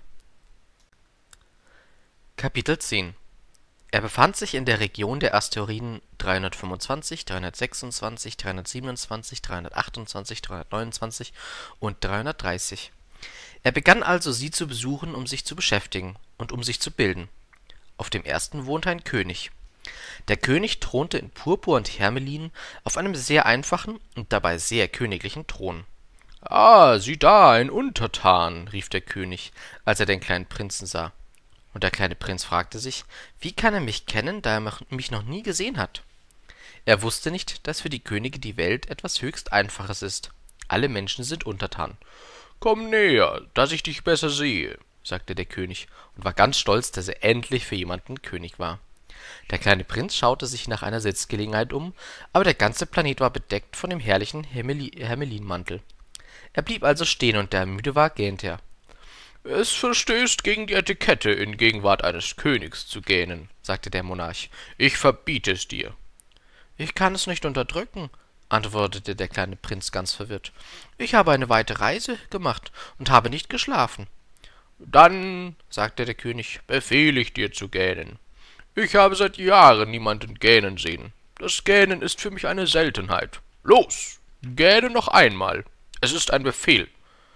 Kapitel 10. Er befand sich in der Region der Asteroiden 325, 326, 327, 328, 329 und 330. Er begann also, sie zu besuchen, um sich zu beschäftigen und um sich zu bilden. Auf dem ersten wohnte ein König. Der König thronte in Purpur und Hermelin auf einem sehr einfachen und dabei sehr königlichen Thron. »Ah, sieh da, ein Untertan«, rief der König, als er den kleinen Prinzen sah. Und der kleine Prinz fragte sich, wie kann er mich kennen, da er mich noch nie gesehen hat? Er wusste nicht, dass für die Könige die Welt etwas höchst Einfaches ist. Alle Menschen sind untertan. »Komm näher, dass ich dich besser sehe«, sagte der König und war ganz stolz, dass er endlich für jemanden König war. Der kleine Prinz schaute sich nach einer Sitzgelegenheit um, aber der ganze Planet war bedeckt von dem herrlichen Hermelinmantel. Er blieb also stehen, und da er müde war, gähnte er. »Es verstößt gegen die Etikette, in Gegenwart eines Königs zu gähnen«, sagte der Monarch. »Ich verbiete es dir.« »Ich kann es nicht unterdrücken«, antwortete der kleine Prinz ganz verwirrt. »Ich habe eine weite Reise gemacht und habe nicht geschlafen.« »Dann«, sagte der König, »befehle ich dir zu gähnen. Ich habe seit Jahren niemanden gähnen sehen. Das Gähnen ist für mich eine Seltenheit. Los, gähne noch einmal. Es ist ein Befehl.«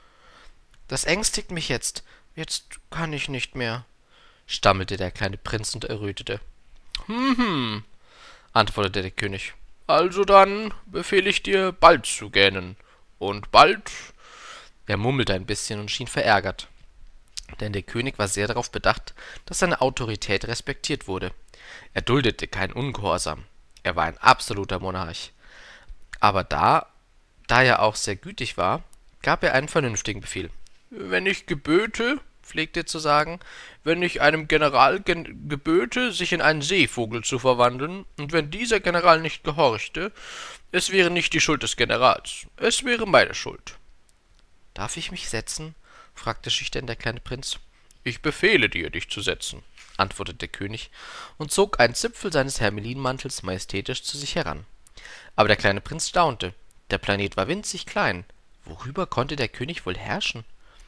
»Das ängstigt mich jetzt. Jetzt kann ich nicht mehr«, stammelte der kleine Prinz und errötete. »Hm«, antwortete der König. »Also dann befehle ich dir, bald zu gähnen. Und bald...« Er murmelte ein bisschen und schien verärgert. Denn der König war sehr darauf bedacht, dass seine Autorität respektiert wurde. Er duldete keinen Ungehorsam. Er war ein absoluter Monarch. Aber da er auch sehr gütig war, gab er einen vernünftigen Befehl. »Wenn ich geböte«, pflegte er zu sagen, »wenn ich einem General geböte, sich in einen Seevogel zu verwandeln, und wenn dieser General nicht gehorchte, es wäre nicht die Schuld des Generals, es wäre meine Schuld.« »Darf ich mich setzen?« fragte schüchtern der kleine Prinz. »Ich befehle dir, dich zu setzen«, antwortete der König und zog einen Zipfel seines Hermelinmantels majestätisch zu sich heran. Aber der kleine Prinz staunte. Der Planet war winzig klein. Worüber konnte der König wohl herrschen?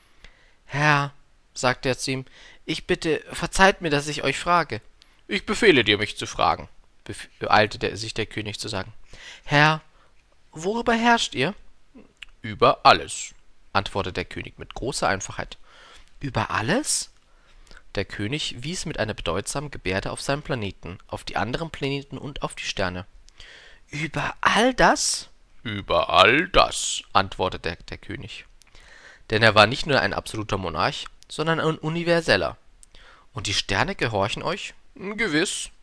»Herr«, sagte er zu ihm, »ich bitte, verzeiht mir, dass ich euch frage.« »Ich befehle dir, mich zu fragen«, beeilte sich der König zu sagen. »Herr, worüber herrscht ihr?« »Über alles«, antwortete der König mit großer Einfachheit. »Über alles?« Der König wies mit einer bedeutsamen Gebärde auf seinen Planeten, auf die anderen Planeten und auf die Sterne. »Über all das?« »Über all das«, antwortete der König. Denn er war nicht nur ein absoluter Monarch, sondern ein universeller. »Und die Sterne gehorchen euch?« »Gewiss«,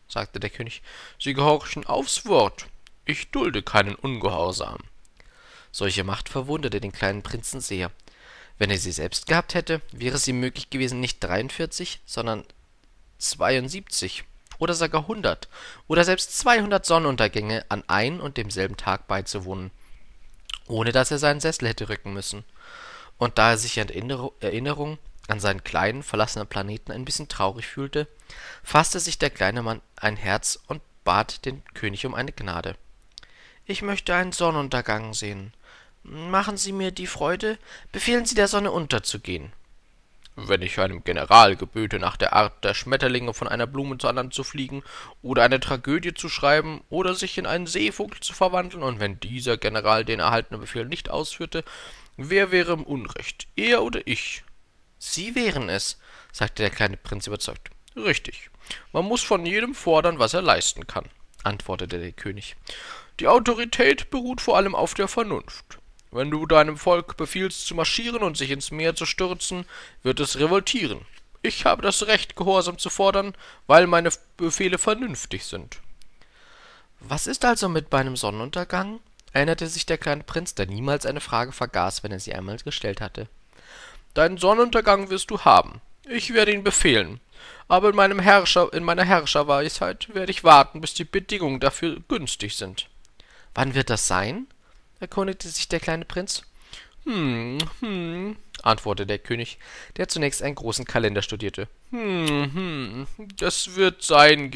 sagte der König. »Sie gehorchen aufs Wort. Ich dulde keinen Ungehorsam.« Solche Macht verwunderte den kleinen Prinzen sehr. Wenn er sie selbst gehabt hätte, wäre es ihm möglich gewesen, nicht 43, sondern 72 oder sogar 100 oder selbst 200 Sonnenuntergänge an ein und demselben Tag beizuwohnen, ohne dass er seinen Sessel hätte rücken müssen. Und da er sich in Erinnerung an seinen kleinen, verlassenen Planeten ein bisschen traurig fühlte, fasste sich der kleine Mann ein Herz und bat den König um eine Gnade. »Ich möchte einen Sonnenuntergang sehen. Machen Sie mir die Freude, befehlen Sie der Sonne unterzugehen.« »Wenn ich einem General geböte, nach der Art der Schmetterlinge von einer Blume zur anderen zu fliegen, oder eine Tragödie zu schreiben, oder sich in einen Seevogel zu verwandeln, und wenn dieser General den erhaltenen Befehl nicht ausführte, wer wäre im Unrecht, er oder ich?« »Sie wären es«, sagte der kleine Prinz überzeugt. »Richtig. Man muss von jedem fordern, was er leisten kann«, antwortete der König. »Die Autorität beruht vor allem auf der Vernunft. Wenn du deinem Volk befiehlst zu marschieren und sich ins Meer zu stürzen, wird es revoltieren. Ich habe das Recht, Gehorsam zu fordern, weil meine Befehle vernünftig sind.« »Was ist also mit meinem Sonnenuntergang?« erinnerte sich der kleine Prinz, der niemals eine Frage vergaß, wenn er sie einmal gestellt hatte. »Deinen Sonnenuntergang wirst du haben. Ich werde ihn befehlen. Aber in meiner Herrscherweisheit werde ich warten, bis die Bedingungen dafür günstig sind.« »Wann wird das sein?« erkundigte sich der kleine Prinz. Antwortete der König, der zunächst einen großen Kalender studierte. Das wird sein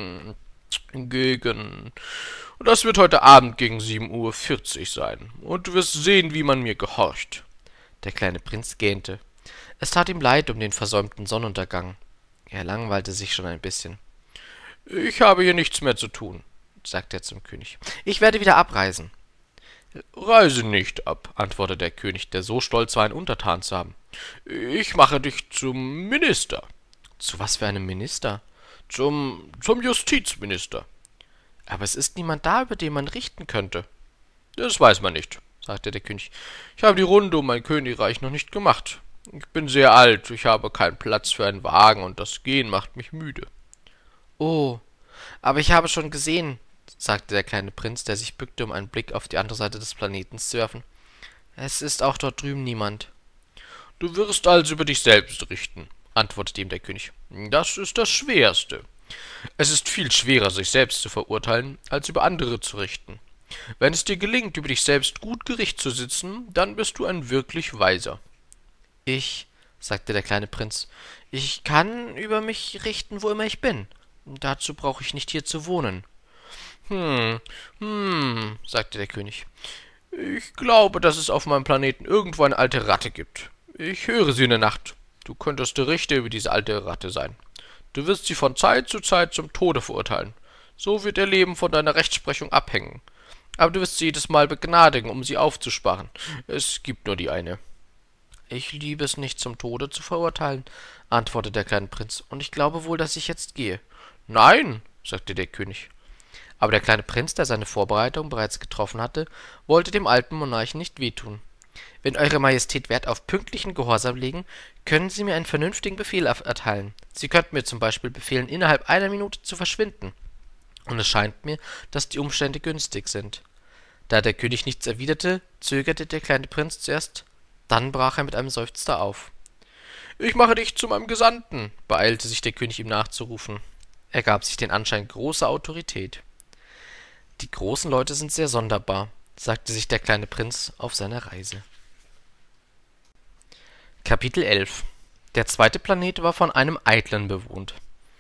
das wird heute Abend gegen 7:40 Uhr sein, und du wirst sehen, wie man mir gehorcht.« Der kleine Prinz gähnte. Es tat ihm leid um den versäumten Sonnenuntergang. Er langweilte sich schon ein bisschen. »Ich habe hier nichts mehr zu tun«, sagte er zum König. »Ich werde wieder abreisen.« »Reise nicht ab«, antwortete der König, der so stolz war, einen Untertan zu haben. »Ich mache dich zum Minister.« »Zu was für einem Minister?« »Zum Justizminister.« »Aber es ist niemand da, über den man richten könnte.« »Das weiß man nicht«, sagte der König. »Ich habe die Runde um mein Königreich noch nicht gemacht. Ich bin sehr alt, ich habe keinen Platz für einen Wagen, und das Gehen macht mich müde.« »Oh, aber ich habe schon gesehen«, sagte der kleine Prinz, der sich bückte, um einen Blick auf die andere Seite des Planeten zu werfen. »Es ist auch dort drüben niemand.« »Du wirst also über dich selbst richten«, antwortete ihm der König. »Das ist das Schwerste. Es ist viel schwerer, sich selbst zu verurteilen, als über andere zu richten. Wenn es dir gelingt, über dich selbst gut Gericht zu sitzen, dann bist du ein wirklich Weiser.« sagte der kleine Prinz, »ich kann über mich richten, wo immer ich bin. Dazu brauche ich nicht hier zu wohnen.« sagte der König. »Ich glaube, dass es auf meinem Planeten irgendwo eine alte Ratte gibt. Ich höre sie in der Nacht. Du könntest der Richter über diese alte Ratte sein. Du wirst sie von Zeit zu Zeit zum Tode verurteilen. So wird ihr Leben von deiner Rechtsprechung abhängen. Aber du wirst sie jedes Mal begnadigen, um sie aufzusparen. Es gibt nur die eine.« »Ich liebe es nicht, zum Tode zu verurteilen«, antwortete der kleine Prinz, »und ich glaube wohl, dass ich jetzt gehe.« »Nein«, sagte der König. Aber der kleine Prinz, der seine Vorbereitungen bereits getroffen hatte, wollte dem alten Monarchen nicht wehtun. »Wenn Eure Majestät Wert auf pünktlichen Gehorsam legen, können Sie mir einen vernünftigen Befehl erteilen. Sie könnten mir zum Beispiel befehlen, innerhalb einer Minute zu verschwinden. Und es scheint mir, dass die Umstände günstig sind.« Da der König nichts erwiderte, zögerte der kleine Prinz zuerst, dann brach er mit einem Seufzer auf. »Ich mache dich zu meinem Gesandten«, beeilte sich der König, ihm nachzurufen. Er gab sich den Anschein großer Autorität. »Die großen Leute sind sehr sonderbar«, sagte sich der kleine Prinz auf seiner Reise. Kapitel 11. Der zweite Planet war von einem Eitlen bewohnt.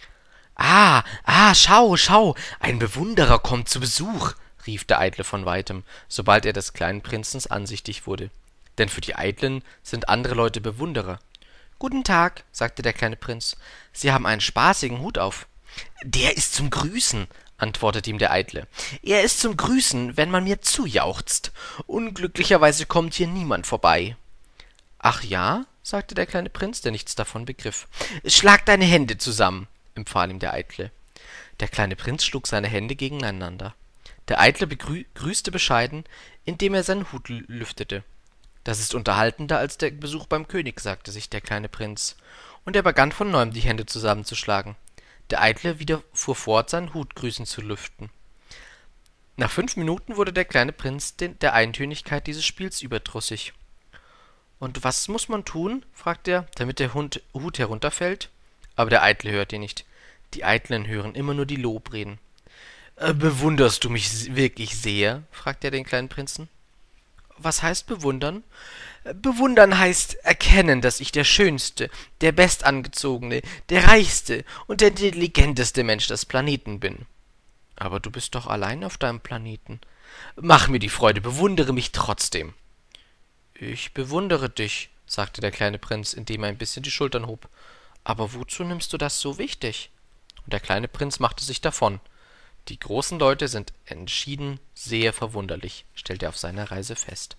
Schau, ein Bewunderer kommt zu Besuch«, rief der Eitle von weitem, sobald er des kleinen Prinzens ansichtig wurde. Denn für die Eitlen sind andere Leute Bewunderer. »Guten Tag«, sagte der kleine Prinz, »Sie haben einen spaßigen Hut auf.« »Der ist zum Grüßen«, antwortete ihm der Eitle. »Er ist zum Grüßen, wenn man mir zujauchzt. Unglücklicherweise kommt hier niemand vorbei.« »Ach ja?«, sagte der kleine Prinz, der nichts davon begriff. »Schlag deine Hände zusammen«, empfahl ihm der Eitle. Der kleine Prinz schlug seine Hände gegeneinander. Der Eitle grüßte bescheiden, indem er seinen Hut lüftete. »Das ist unterhaltender als der Besuch beim König«, sagte sich der kleine Prinz, und er begann von neuem die Hände zusammenzuschlagen. Der Eitle fuhr fort, seinen Hut grüßend zu lüften. Nach 5 Minuten wurde der kleine Prinz der Eintönigkeit dieses Spiels überdrüssig. »Und was muss man tun?« fragte er, »damit der Hut herunterfällt?« Aber der Eitle hörte ihn nicht. Die Eitlen hören immer nur die Lobreden. »Bewunderst du mich wirklich sehr?« fragte er den kleinen Prinzen. »Was heißt bewundern?« »Bewundern heißt erkennen, dass ich der schönste, der bestangezogene, der reichste und der intelligenteste Mensch des Planeten bin.« »Aber du bist doch allein auf deinem Planeten.« »Mach mir die Freude, bewundere mich trotzdem.« »Ich bewundere dich«, sagte der kleine Prinz, indem er ein bisschen die Schultern hob. »Aber wozu nimmst du das so wichtig?« Und der kleine Prinz machte sich davon. Die großen Leute sind entschieden sehr verwunderlich, stellte er auf seiner Reise fest.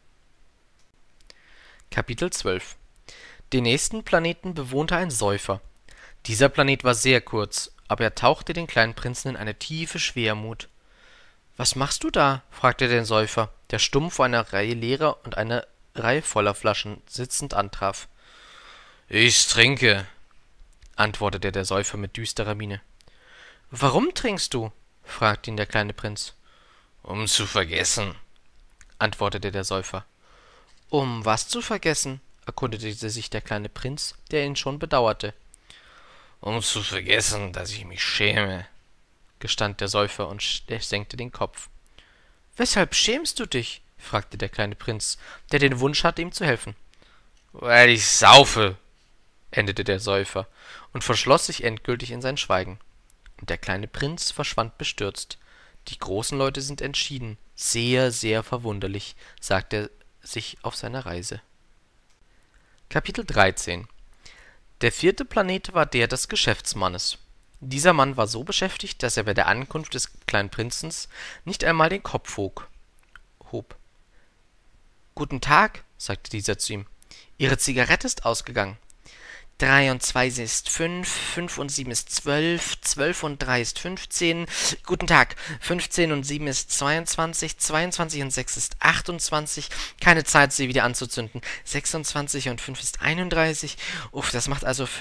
Kapitel 12. Den nächsten Planeten bewohnte ein Säufer. Dieser Planet war sehr kurz, aber er tauchte den kleinen Prinzen in eine tiefe Schwermut. »Was machst du da?« fragte der Säufer, der stumm vor einer Reihe leerer und einer Reihe voller Flaschen sitzend antraf. »Ich trinke«, antwortete der Säufer mit düsterer Miene. »Warum trinkst du?« fragte ihn der kleine Prinz. »Um zu vergessen«, antwortete der Säufer. »Um was zu vergessen?« erkundigte sich der kleine Prinz, der ihn schon bedauerte. »Um zu vergessen, dass ich mich schäme«, gestand der Säufer und senkte den Kopf. »Weshalb schämst du dich?« fragte der kleine Prinz, der den Wunsch hatte, ihm zu helfen. »Weil ich saufe«, endete der Säufer und verschloss sich endgültig in sein Schweigen. Und der kleine Prinz verschwand bestürzt. Die großen Leute sind entschieden, sehr, sehr verwunderlich, sagte er sich auf seiner Reise. Kapitel 13. Der 4. Planet war der des Geschäftsmannes. Dieser Mann war so beschäftigt, dass er bei der Ankunft des kleinen Prinzens nicht einmal den Kopf hob. »Guten Tag«, sagte dieser zu ihm, »Ihre Zigarette ist ausgegangen.« »3 und 2 ist 5, 5 und 7 ist 12, 12 und 3 ist 15. Guten Tag, 15 und 7 ist 22, 22 und 6 ist 28. Keine Zeit, sie wieder anzuzünden. 26 und 5 ist 31. Uff, das macht also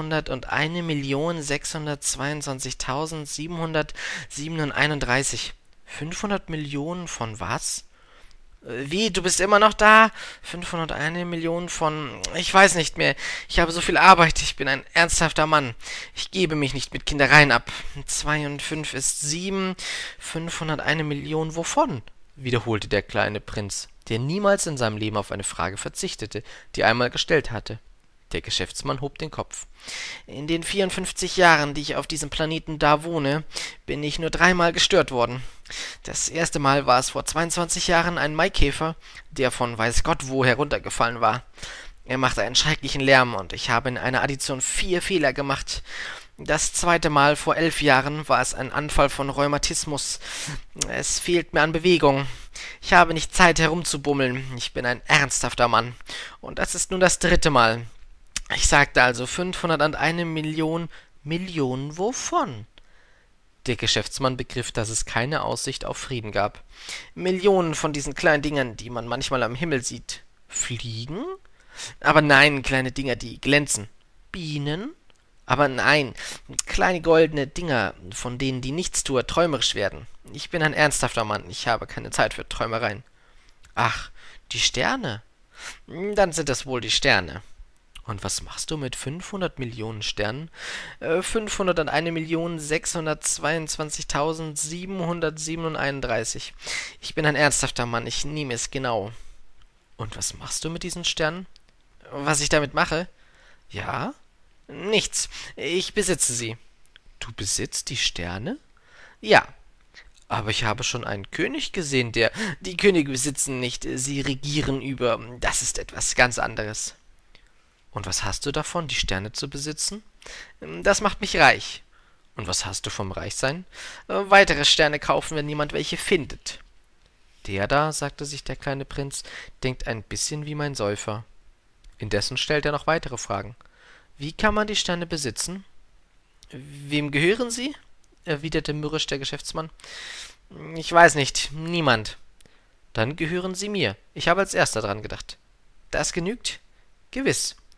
501.622.737. 500 Millionen von was? Wie, du bist immer noch da? 501 Millionen von... Ich weiß nicht mehr. Ich habe so viel Arbeit. Ich bin ein ernsthafter Mann. Ich gebe mich nicht mit Kindereien ab. 2 und 5 ist 7. 501 Millionen wovon? Wiederholte der kleine Prinz, der niemals in seinem Leben auf eine Frage verzichtete, die er einmal gestellt hatte. Der Geschäftsmann hob den Kopf. »In den 54 Jahren, die ich auf diesem Planeten da wohne, bin ich nur 3-mal gestört worden. Das erste Mal war es vor 22 Jahren ein Maikäfer, der von weiß Gott wo heruntergefallen war. Er machte einen schrecklichen Lärm und ich habe in einer Addition 4 Fehler gemacht. Das zweite Mal vor 11 Jahren war es ein Anfall von Rheumatismus. Es fehlt mir an Bewegung. Ich habe nicht Zeit herumzubummeln. Ich bin ein ernsthafter Mann. Und das ist nun das 3. Mal. Ich sagte also 501 Millionen. Millionen wovon? Der Geschäftsmann begriff, dass es keine Aussicht auf Frieden gab. Millionen von diesen kleinen Dingern, die man manchmal am Himmel sieht. Fliegen? Aber nein, kleine Dinger, die glänzen. Bienen? Aber nein, kleine goldene Dinger, von denen die Nichtstuer träumerisch werden. Ich bin ein ernsthafter Mann, ich habe keine Zeit für Träumereien. Ach, die Sterne? Dann sind es wohl die Sterne. Und was machst du mit 500 Millionen Sternen? 501.622.737. Ich bin ein ernsthafter Mann, ich nehme es genau. Und was machst du mit diesen Sternen? Was ich damit mache? Ja? Nichts. Ich besitze sie. Du besitzt die Sterne? Ja. Aber ich habe schon einen König gesehen, Die Könige besitzen nicht, sie regieren über. Das ist etwas ganz anderes. Und was hast du davon, die Sterne zu besitzen? Das macht mich reich. Und was hast du vom Reichsein? Weitere Sterne kaufen, wenn niemand welche findet. Der da, sagte sich der kleine Prinz, denkt ein bisschen wie mein Säufer. Indessen stellt er noch weitere Fragen. Wie kann man die Sterne besitzen? Wem gehören sie? Erwiderte mürrisch der Geschäftsmann. Ich weiß nicht, niemand. Dann gehören sie mir. Ich habe als erster dran gedacht. Das genügt? Gewiss.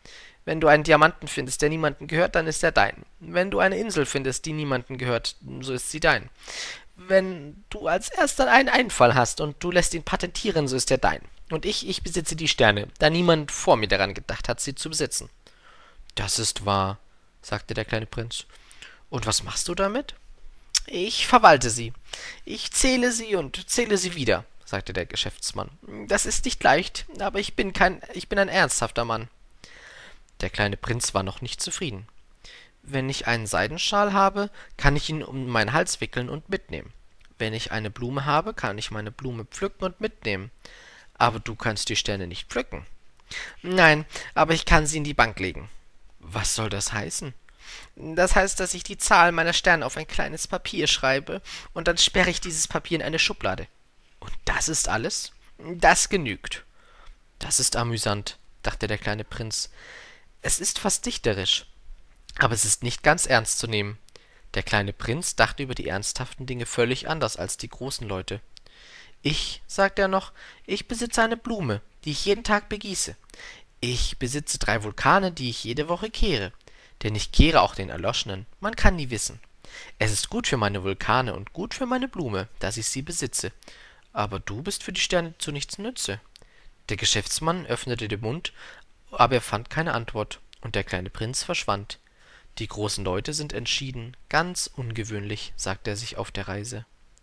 Wenn du einen Diamanten findest, der niemandem gehört, dann ist er dein. Wenn du eine Insel findest, die niemandem gehört, so ist sie dein. Wenn du als erster einen Einfall hast und du lässt ihn patentieren, so ist er dein. Und ich besitze die Sterne, da niemand vor mir daran gedacht hat, sie zu besitzen. Das ist wahr, sagte der kleine Prinz. Und was machst du damit? Ich verwalte sie. Ich zähle sie und zähle sie wieder, sagte der Geschäftsmann. Das ist nicht leicht, aber ich bin ein ernsthafter Mann. Der kleine Prinz war noch nicht zufrieden. Wenn ich einen Seidenschal habe, kann ich ihn um meinen Hals wickeln und mitnehmen. Wenn ich eine Blume habe, kann ich meine Blume pflücken und mitnehmen. Aber du kannst die Sterne nicht pflücken. Nein, aber ich kann sie in die Bank legen. Was soll das heißen? Das heißt, dass ich die Zahl meiner Sterne auf ein kleines Papier schreibe und dann sperre ich dieses Papier in eine Schublade. Und das ist alles? Das genügt. Das ist amüsant, dachte der kleine Prinz. Es ist fast dichterisch, aber es ist nicht ganz ernst zu nehmen. Der kleine Prinz dachte über die ernsthaften Dinge völlig anders als die großen Leute. Ich, sagte er noch, ich besitze eine Blume, die ich jeden Tag begieße. Ich besitze 3 Vulkane, die ich jede Woche kehre. Denn ich kehre auch den Erloschenen, man kann nie wissen. Es ist gut für meine Vulkane und gut für meine Blume, dass ich sie besitze. Aber du bist für die Sterne zu nichts nütze. Der Geschäftsmann öffnete den Mund, aber er fand keine Antwort, und der kleine Prinz verschwand. Die großen Leute sind entschieden, ganz ungewöhnlich, sagte er sich auf der Reise.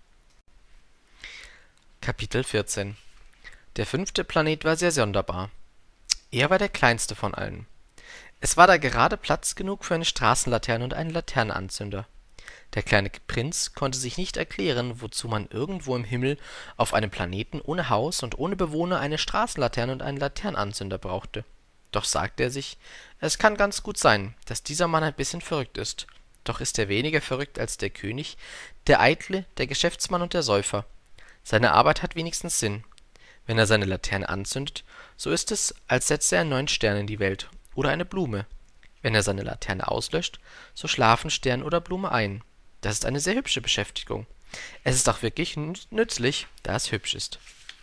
Kapitel 14. Der 5. Planet war sehr sonderbar. Er war der kleinste von allen. Es war da gerade Platz genug für eine Straßenlaterne und einen Laternenanzünder. Der kleine Prinz konnte sich nicht erklären, wozu man irgendwo im Himmel auf einem Planeten ohne Haus und ohne Bewohner eine Straßenlaterne und einen Laternenanzünder brauchte. Doch sagte er sich, es kann ganz gut sein, dass dieser Mann ein bisschen verrückt ist. Doch ist er weniger verrückt als der König, der Eitle, der Geschäftsmann und der Säufer. Seine Arbeit hat wenigstens Sinn. Wenn er seine Laterne anzündet, so ist es, als setze er einen neuen Stern in die Welt oder eine Blume. Wenn er seine Laterne auslöscht, so schlafen Stern oder Blume ein. Das ist eine sehr hübsche Beschäftigung. Es ist auch wirklich nützlich, da es hübsch ist.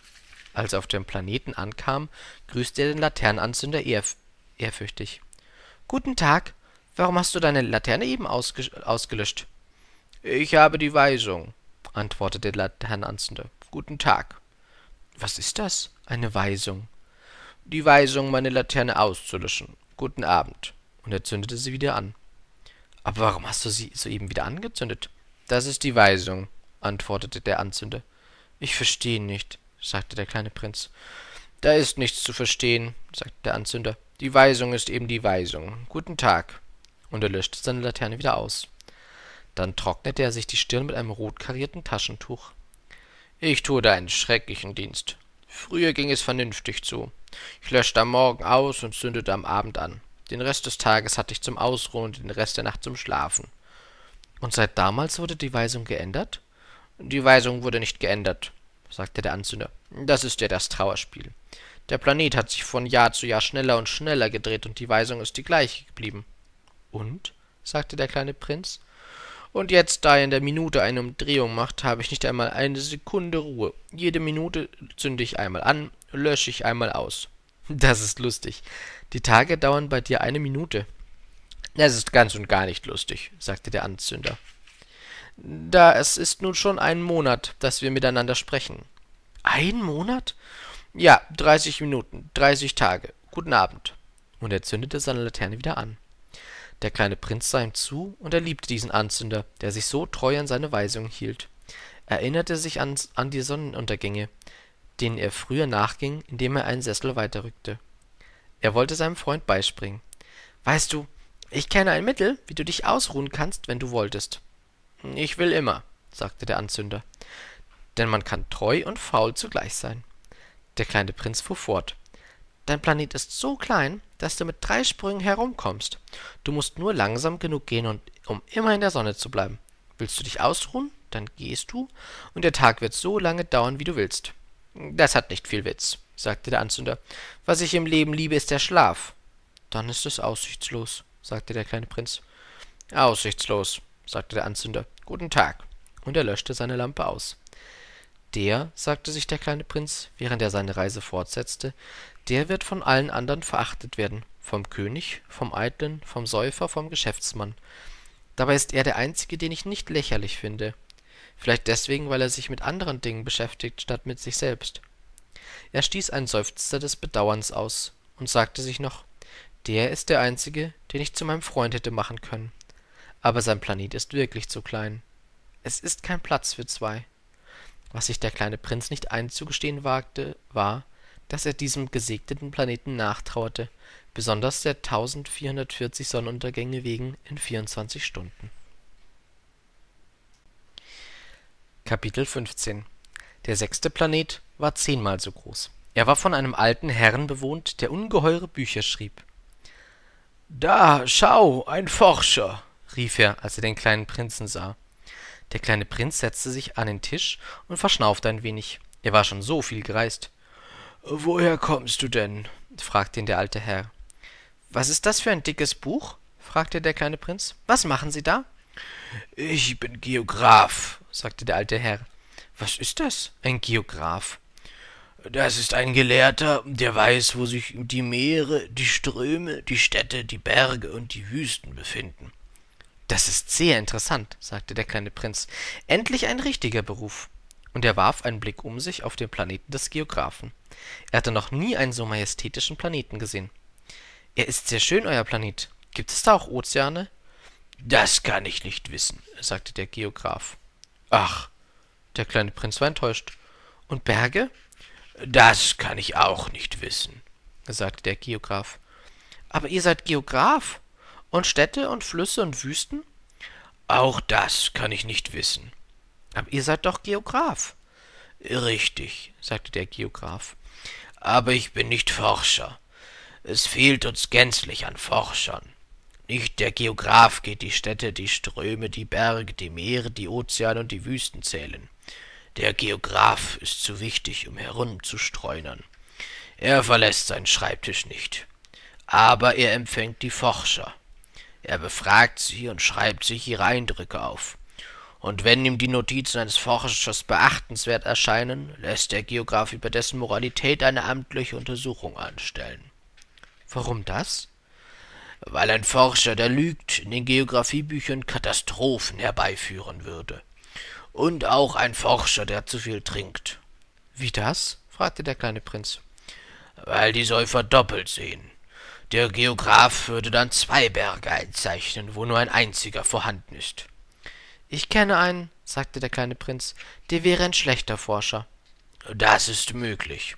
Als er auf dem Planeten ankam, grüßte er den Laternenanzünder ehrfürchtig. »Guten Tag, warum hast du deine Laterne eben ausgelöscht?« »Ich habe die Weisung«, antwortete der Laternenanzünder. »Guten Tag.« »Was ist das, eine Weisung?« »Die Weisung, meine Laterne auszulöschen. Guten Abend.« Und er zündete sie wieder an. »Aber warum hast du sie soeben wieder angezündet?« »Das ist die Weisung«, antwortete der Anzünder. »Ich verstehe nicht«, sagte der kleine Prinz. »Da ist nichts zu verstehen«, sagte der Anzünder. »Die Weisung ist eben die Weisung. Guten Tag.« Und er löschte seine Laterne wieder aus. Dann trocknete er sich die Stirn mit einem rot karierten Taschentuch. »Ich tue da einen schrecklichen Dienst. Früher ging es vernünftig zu. Ich löschte am Morgen aus und zündete am Abend an. Den Rest des Tages hatte ich zum Ausruhen und den Rest der Nacht zum Schlafen.« »Und seit damals wurde die Weisung geändert?« »Die Weisung wurde nicht geändert«, sagte der Anzünder. »Das ist ja das Trauerspiel. Der Planet hat sich von Jahr zu Jahr schneller und schneller gedreht und die Weisung ist die gleiche geblieben.« »Und?«, sagte der kleine Prinz. »Und jetzt, da er in der Minute eine Umdrehung macht, habe ich nicht einmal eine Sekunde Ruhe. Jede Minute zünde ich einmal an, lösche ich einmal aus.« »Das ist lustig. Die Tage dauern bei dir eine Minute.« »Das ist ganz und gar nicht lustig«, sagte der Anzünder. »Da es ist nun schon ein Monat, dass wir miteinander sprechen.« »Ein Monat?« »Ja, 30 Minuten, 30 Tage. Guten Abend.« Und er zündete seine Laterne wieder an. Der kleine Prinz sah ihm zu, und er liebte diesen Anzünder, der sich so treu an seine Weisungen hielt. Er erinnerte sich an die Sonnenuntergänge, denen er früher nachging, indem er einen Sessel weiterrückte. Er wollte seinem Freund beispringen. »Weißt du, ich kenne ein Mittel, wie du dich ausruhen kannst, wenn du wolltest.« »Ich will immer«, sagte der Anzünder, »denn man kann treu und faul zugleich sein.« Der kleine Prinz fuhr fort. »Dein Planet ist so klein, dass du mit 3 Sprüngen herumkommst. Du musst nur langsam genug gehen, um immer in der Sonne zu bleiben. Willst du dich ausruhen, dann gehst du, und der Tag wird so lange dauern, wie du willst.« »Das hat nicht viel Witz«, sagte der Anzünder. »Was ich im Leben liebe, ist der Schlaf.« »Dann ist es aussichtslos«, sagte der kleine Prinz. »Aussichtslos«, sagte der Anzünder. »Guten Tag.« Und er löschte seine Lampe aus. »Der«, sagte sich der kleine Prinz, während er seine Reise fortsetzte, Der wird von allen anderen verachtet werden, vom König, vom Eitlen, vom Säufer, vom Geschäftsmann. Dabei ist er der Einzige, den ich nicht lächerlich finde. Vielleicht deswegen, weil er sich mit anderen Dingen beschäftigt, statt mit sich selbst. Er stieß einen Seufzer des Bedauerns aus und sagte sich noch: Der ist der Einzige, den ich zu meinem Freund hätte machen können. Aber sein Planet ist wirklich zu klein. Es ist kein Platz für zwei. Was sich der kleine Prinz nicht einzugestehen wagte, war, dass er diesem gesegneten Planeten nachtrauerte, besonders der 1440 Sonnenuntergänge wegen in 24 Stunden. Kapitel 15. Der 6. Planet war 10-mal so groß. Er war von einem alten Herrn bewohnt, der ungeheure Bücher schrieb. »Da, schau, ein Forscher«, rief er, als er den kleinen Prinzen sah. Der kleine Prinz setzte sich an den Tisch und verschnaufte ein wenig. Er war schon so viel gereist. »Woher kommst du denn?« fragte ihn der alte Herr. »Was ist das für ein dickes Buch?« fragte der kleine Prinz. »Was machen Sie da?« »Ich bin Geograph«, sagte der alte Herr. »Was ist das, ein Geograph?« »Das ist ein Gelehrter, der weiß, wo sich die Meere, die Ströme, die Städte, die Berge und die Wüsten befinden.« »Das ist sehr interessant«, sagte der kleine Prinz. »Endlich ein richtiger Beruf.« Und er warf einen Blick um sich auf den Planeten des Geographen. Er hatte noch nie einen so majestätischen Planeten gesehen. »Er ist sehr schön, euer Planet. Gibt es da auch Ozeane?« »Das kann ich nicht wissen«, sagte der Geograph. »Ach«, der kleine Prinz war enttäuscht. »Und Berge?« »Das kann ich auch nicht wissen«, sagte der Geograph. »Aber ihr seid Geograph. Und Städte und Flüsse und Wüsten?« »Auch das kann ich nicht wissen.« »Aber ihr seid doch Geograph.« »Richtig«, sagte der Geograph. »Aber ich bin nicht Forscher. Es fehlt uns gänzlich an Forschern. Nicht der Geograph geht die Städte, die Ströme, die Berge, die Meere, die Ozeane und die Wüsten zählen. Der Geograph ist zu wichtig, um herumzustreunern. Er verlässt seinen Schreibtisch nicht. Aber er empfängt die Forscher. Er befragt sie und schreibt sich ihre Eindrücke auf. Und wenn ihm die Notizen eines Forschers beachtenswert erscheinen, lässt der Geograph über dessen Moralität eine amtliche Untersuchung anstellen.« »Warum das?« »Weil ein Forscher, der lügt, in den Geographiebüchern Katastrophen herbeiführen würde. Und auch ein Forscher, der zu viel trinkt.« »Wie das?« fragte der kleine Prinz. »Weil die Säufer doppelt sehen. Der Geograph würde dann 2 Berge einzeichnen, wo nur ein einziger vorhanden ist.« »Ich kenne einen«, sagte der kleine Prinz, »der wäre ein schlechter Forscher.« »Das ist möglich.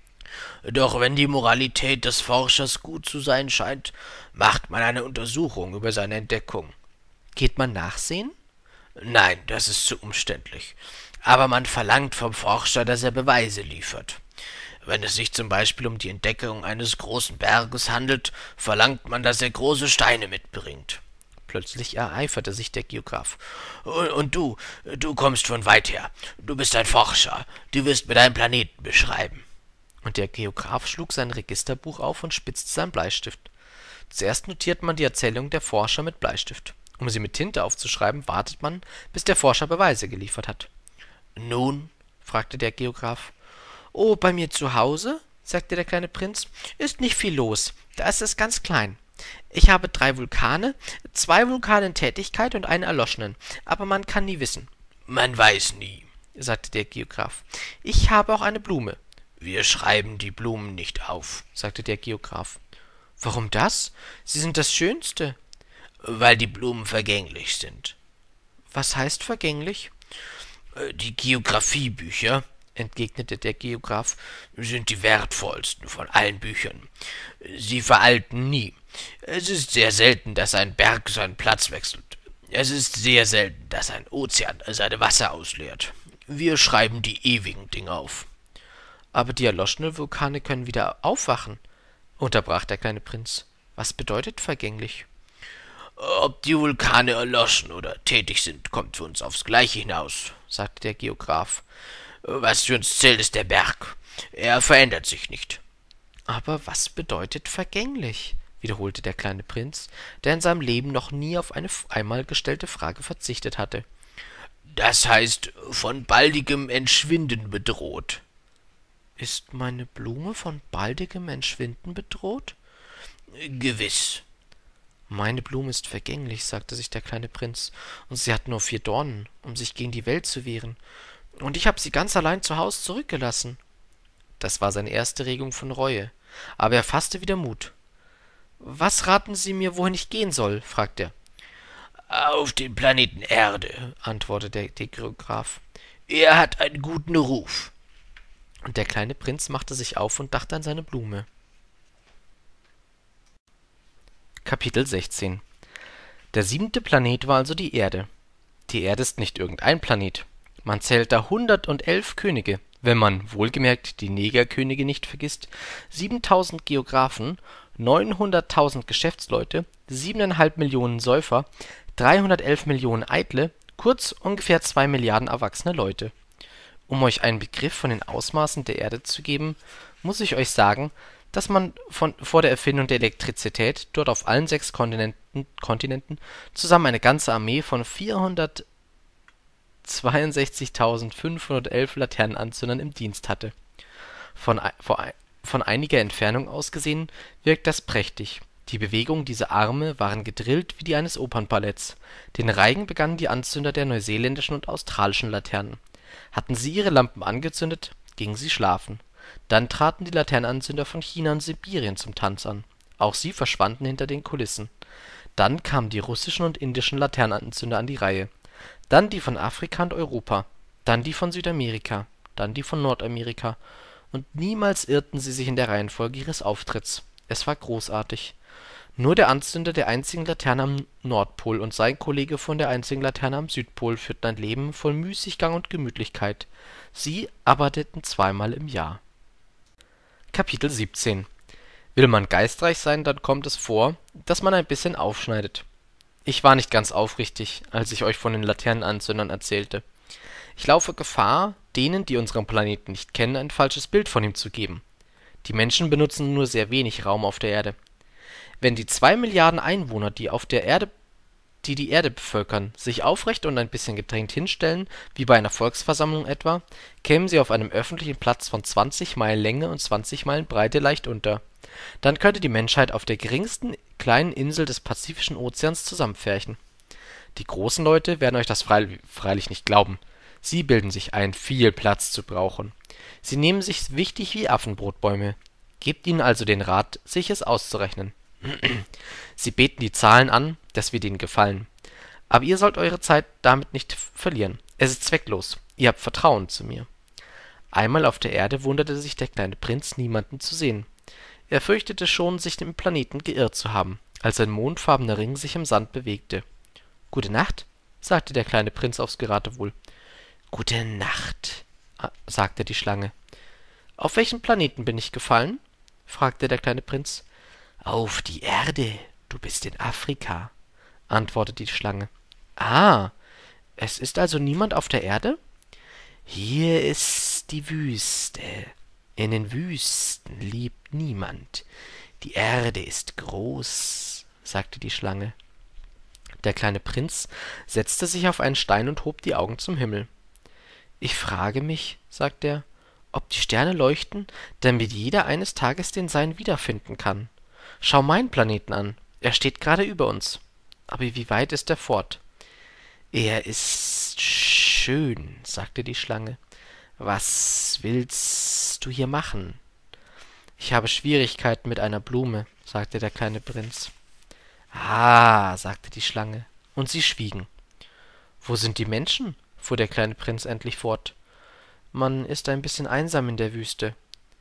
Doch wenn die Moralität des Forschers gut zu sein scheint, macht man eine Untersuchung über seine Entdeckung.« »Geht man nachsehen?« »Nein, das ist zu umständlich. Aber man verlangt vom Forscher, dass er Beweise liefert. Wenn es sich zum Beispiel um die Entdeckung eines großen Berges handelt, verlangt man, dass er große Steine mitbringt.« Plötzlich ereiferte sich der Geograph. »Und du kommst von weit her. Du bist ein Forscher. Du wirst mir deinen Planeten beschreiben.« Und der Geograph schlug sein Registerbuch auf und spitzte seinen Bleistift. Zuerst notiert man die Erzählung der Forscher mit Bleistift. Um sie mit Tinte aufzuschreiben, wartet man, bis der Forscher Beweise geliefert hat. »Nun?« fragte der Geograph. »Oh, bei mir zu Hause«, sagte der kleine Prinz, »ist nicht viel los. Da ist es ganz klein. Ich habe 3 Vulkane, 2 Vulkane in Tätigkeit und einen erloschenen. Aber man kann nie wissen.« »Man weiß nie«, sagte der Geograph. »Ich habe auch eine Blume.« »Wir schreiben die Blumen nicht auf«, sagte der Geograph. »Warum das? Sie sind das Schönste.« »Weil die Blumen vergänglich sind.« »Was heißt vergänglich?« »Die Geographiebücher«, entgegnete der Geograph, »sind die wertvollsten von allen Büchern. Sie veralten nie. Es ist sehr selten, dass ein Berg seinen Platz wechselt. Es ist sehr selten, dass ein Ozean seine Wasser ausleert. Wir schreiben die ewigen Dinge auf.« »Aber die erloschenen Vulkane können wieder aufwachen«, unterbrach der kleine Prinz. »Was bedeutet vergänglich?« »Ob die Vulkane erloschen oder tätig sind, kommt für uns aufs Gleiche hinaus«, sagte der Geograph. »Was für uns zählt, ist der Berg. Er verändert sich nicht.« »Aber was bedeutet vergänglich?«, wiederholte der kleine Prinz, der in seinem Leben noch nie auf eine einmal gestellte Frage verzichtet hatte. »Das heißt, von baldigem Entschwinden bedroht.« Ist meine Blume von baldigem Entschwinden bedroht? Gewiss. Meine Blume ist vergänglich, sagte sich der kleine Prinz, und sie hat nur 4 Dornen, um sich gegen die Welt zu wehren. Und ich habe sie ganz allein zu Haus zurückgelassen. Das war seine erste Regung von Reue, aber er fasste wieder Mut. »Was raten Sie mir, wohin ich gehen soll?« fragte er. »Auf den Planeten Erde«, antwortete der Geograf. »Er hat einen guten Ruf.« Und der kleine Prinz machte sich auf und dachte an seine Blume. Kapitel 16. Der 7. Planet war also die Erde. Die Erde ist nicht irgendein Planet. Man zählt da 111 Könige, wenn man wohlgemerkt die Negerkönige nicht vergisst, 7000 Geographen, 900.000 Geschäftsleute, 7,5 Millionen Säufer, 311 Millionen Eitle, kurz ungefähr 2 Milliarden erwachsene Leute. Um euch einen Begriff von den Ausmaßen der Erde zu geben, muss ich euch sagen, dass man vor der Erfindung der Elektrizität dort auf allen 6 Kontinenten zusammen eine ganze Armee von 462.511 Laternenanzündern im Dienst hatte. Von einiger Entfernung aus gesehen wirkt das prächtig. Die Bewegungen dieser Arme waren gedrillt wie die eines Opernballetts. Den Reigen begannen die Anzünder der neuseeländischen und australischen Laternen. Hatten sie ihre Lampen angezündet, gingen sie schlafen. Dann traten die Laternenanzünder von China und Sibirien zum Tanz an. Auch sie verschwanden hinter den Kulissen. Dann kamen die russischen und indischen Laternenanzünder an die Reihe. Dann die von Afrika und Europa. Dann die von Südamerika. Dann die von Nordamerika. Und niemals irrten sie sich in der Reihenfolge ihres Auftritts. Es war großartig. Nur der Anzünder der einzigen Laterne am Nordpol und sein Kollege von der einzigen Laterne am Südpol führten ein Leben voll Müßiggang und Gemütlichkeit. Sie arbeiteten 2-mal im Jahr. Kapitel 17. Will man geistreich sein, dann kommt es vor, dass man ein bisschen aufschneidet. Ich war nicht ganz aufrichtig, als ich euch von den Laternenanzündern erzählte. Ich laufe Gefahr, denen, die unseren Planeten nicht kennen, ein falsches Bild von ihm zu geben. Die Menschen benutzen nur sehr wenig Raum auf der Erde. Wenn die 2 Milliarden Einwohner, die die Erde bevölkern, sich aufrecht und ein bisschen gedrängt hinstellen, wie bei einer Volksversammlung etwa, kämen sie auf einem öffentlichen Platz von 20 Meilen Länge und 20 Meilen Breite leicht unter. Dann könnte die Menschheit auf der geringsten kleinen Insel des Pazifischen Ozeans zusammenpferchen. Die großen Leute werden euch das freilich nicht glauben. Sie bilden sich ein, viel Platz zu brauchen. Sie nehmen sich wichtig wie Affenbrotbäume. Gebt ihnen also den Rat, sich es auszurechnen. Sie beten die Zahlen an, das wird ihnen gefallen. Aber ihr sollt eure Zeit damit nicht verlieren. Es ist zwecklos. Ihr habt Vertrauen zu mir. Einmal auf der Erde wunderte sich der kleine Prinz, niemanden zu sehen. Er fürchtete schon, sich im Planeten geirrt zu haben, als ein mondfarbener Ring sich im Sand bewegte. »Gute Nacht«, sagte der kleine Prinz aufs Geratewohl. »Gute Nacht«, sagte die Schlange. »Auf welchen Planeten bin ich gefallen?« fragte der kleine Prinz. »Auf die Erde, du bist in Afrika«, antwortete die Schlange. »Ah, es ist also niemand auf der Erde?« »Hier ist die Wüste. In den Wüsten lebt niemand. Die Erde ist groß«, sagte die Schlange. Der kleine Prinz setzte sich auf einen Stein und hob die Augen zum Himmel. »Ich frage mich«, sagte er, »ob die Sterne leuchten, damit jeder eines Tages den seinen wiederfinden kann. Schau meinen Planeten an, er steht gerade über uns. Aber wie weit ist er fort?« »Er ist schön«, sagte die Schlange. »Was willst du hier machen?« »Ich habe Schwierigkeiten mit einer Blume«, sagte der kleine Prinz. »Ah«, sagte die Schlange, und sie schwiegen. »Wo sind die Menschen?«, fuhr der kleine Prinz endlich fort. »Man ist ein bisschen einsam in der Wüste.«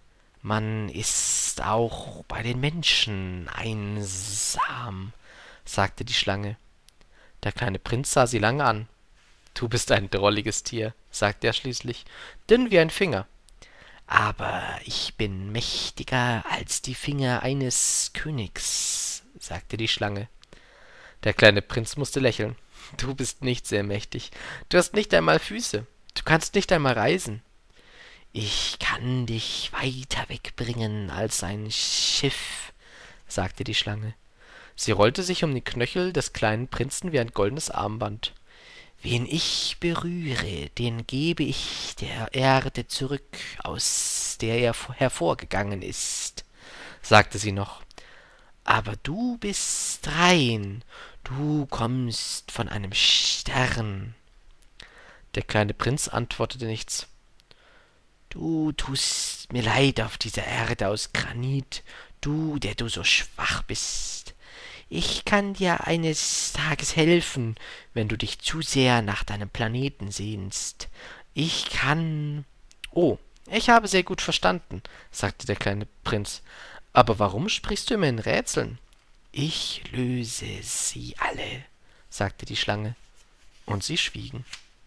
»Man ist auch bei den Menschen einsam«, sagte die Schlange. Der kleine Prinz sah sie lange an. »Du bist ein drolliges Tier«, sagte er schließlich, »dünn wie ein Finger.« »Aber ich bin mächtiger als die Finger eines Königs«, sagte die Schlange. Der kleine Prinz musste lächeln. »Du bist nicht sehr mächtig. Du hast nicht einmal Füße. Du kannst nicht einmal reisen.« »Ich kann dich weiter wegbringen als ein Schiff«, sagte die Schlange. Sie rollte sich um den Knöchel des kleinen Prinzen wie ein goldenes Armband. »Wen ich berühre, den gebe ich der Erde zurück, aus der er hervorgegangen ist«, sagte sie noch. »Aber du bist rein, du kommst von einem Stern.« Der kleine Prinz antwortete nichts. »Du tust mir leid auf dieser Erde aus Granit, du, der du so schwach bist. Ich kann dir eines Tages helfen, wenn du dich zu sehr nach deinem Planeten sehnst. Ich kann...« »Oh, ich habe sehr gut verstanden«, sagte der kleine Prinz. »Aber warum sprichst du immer in Rätseln?« »Ich löse sie alle«, sagte die Schlange, und sie schwiegen.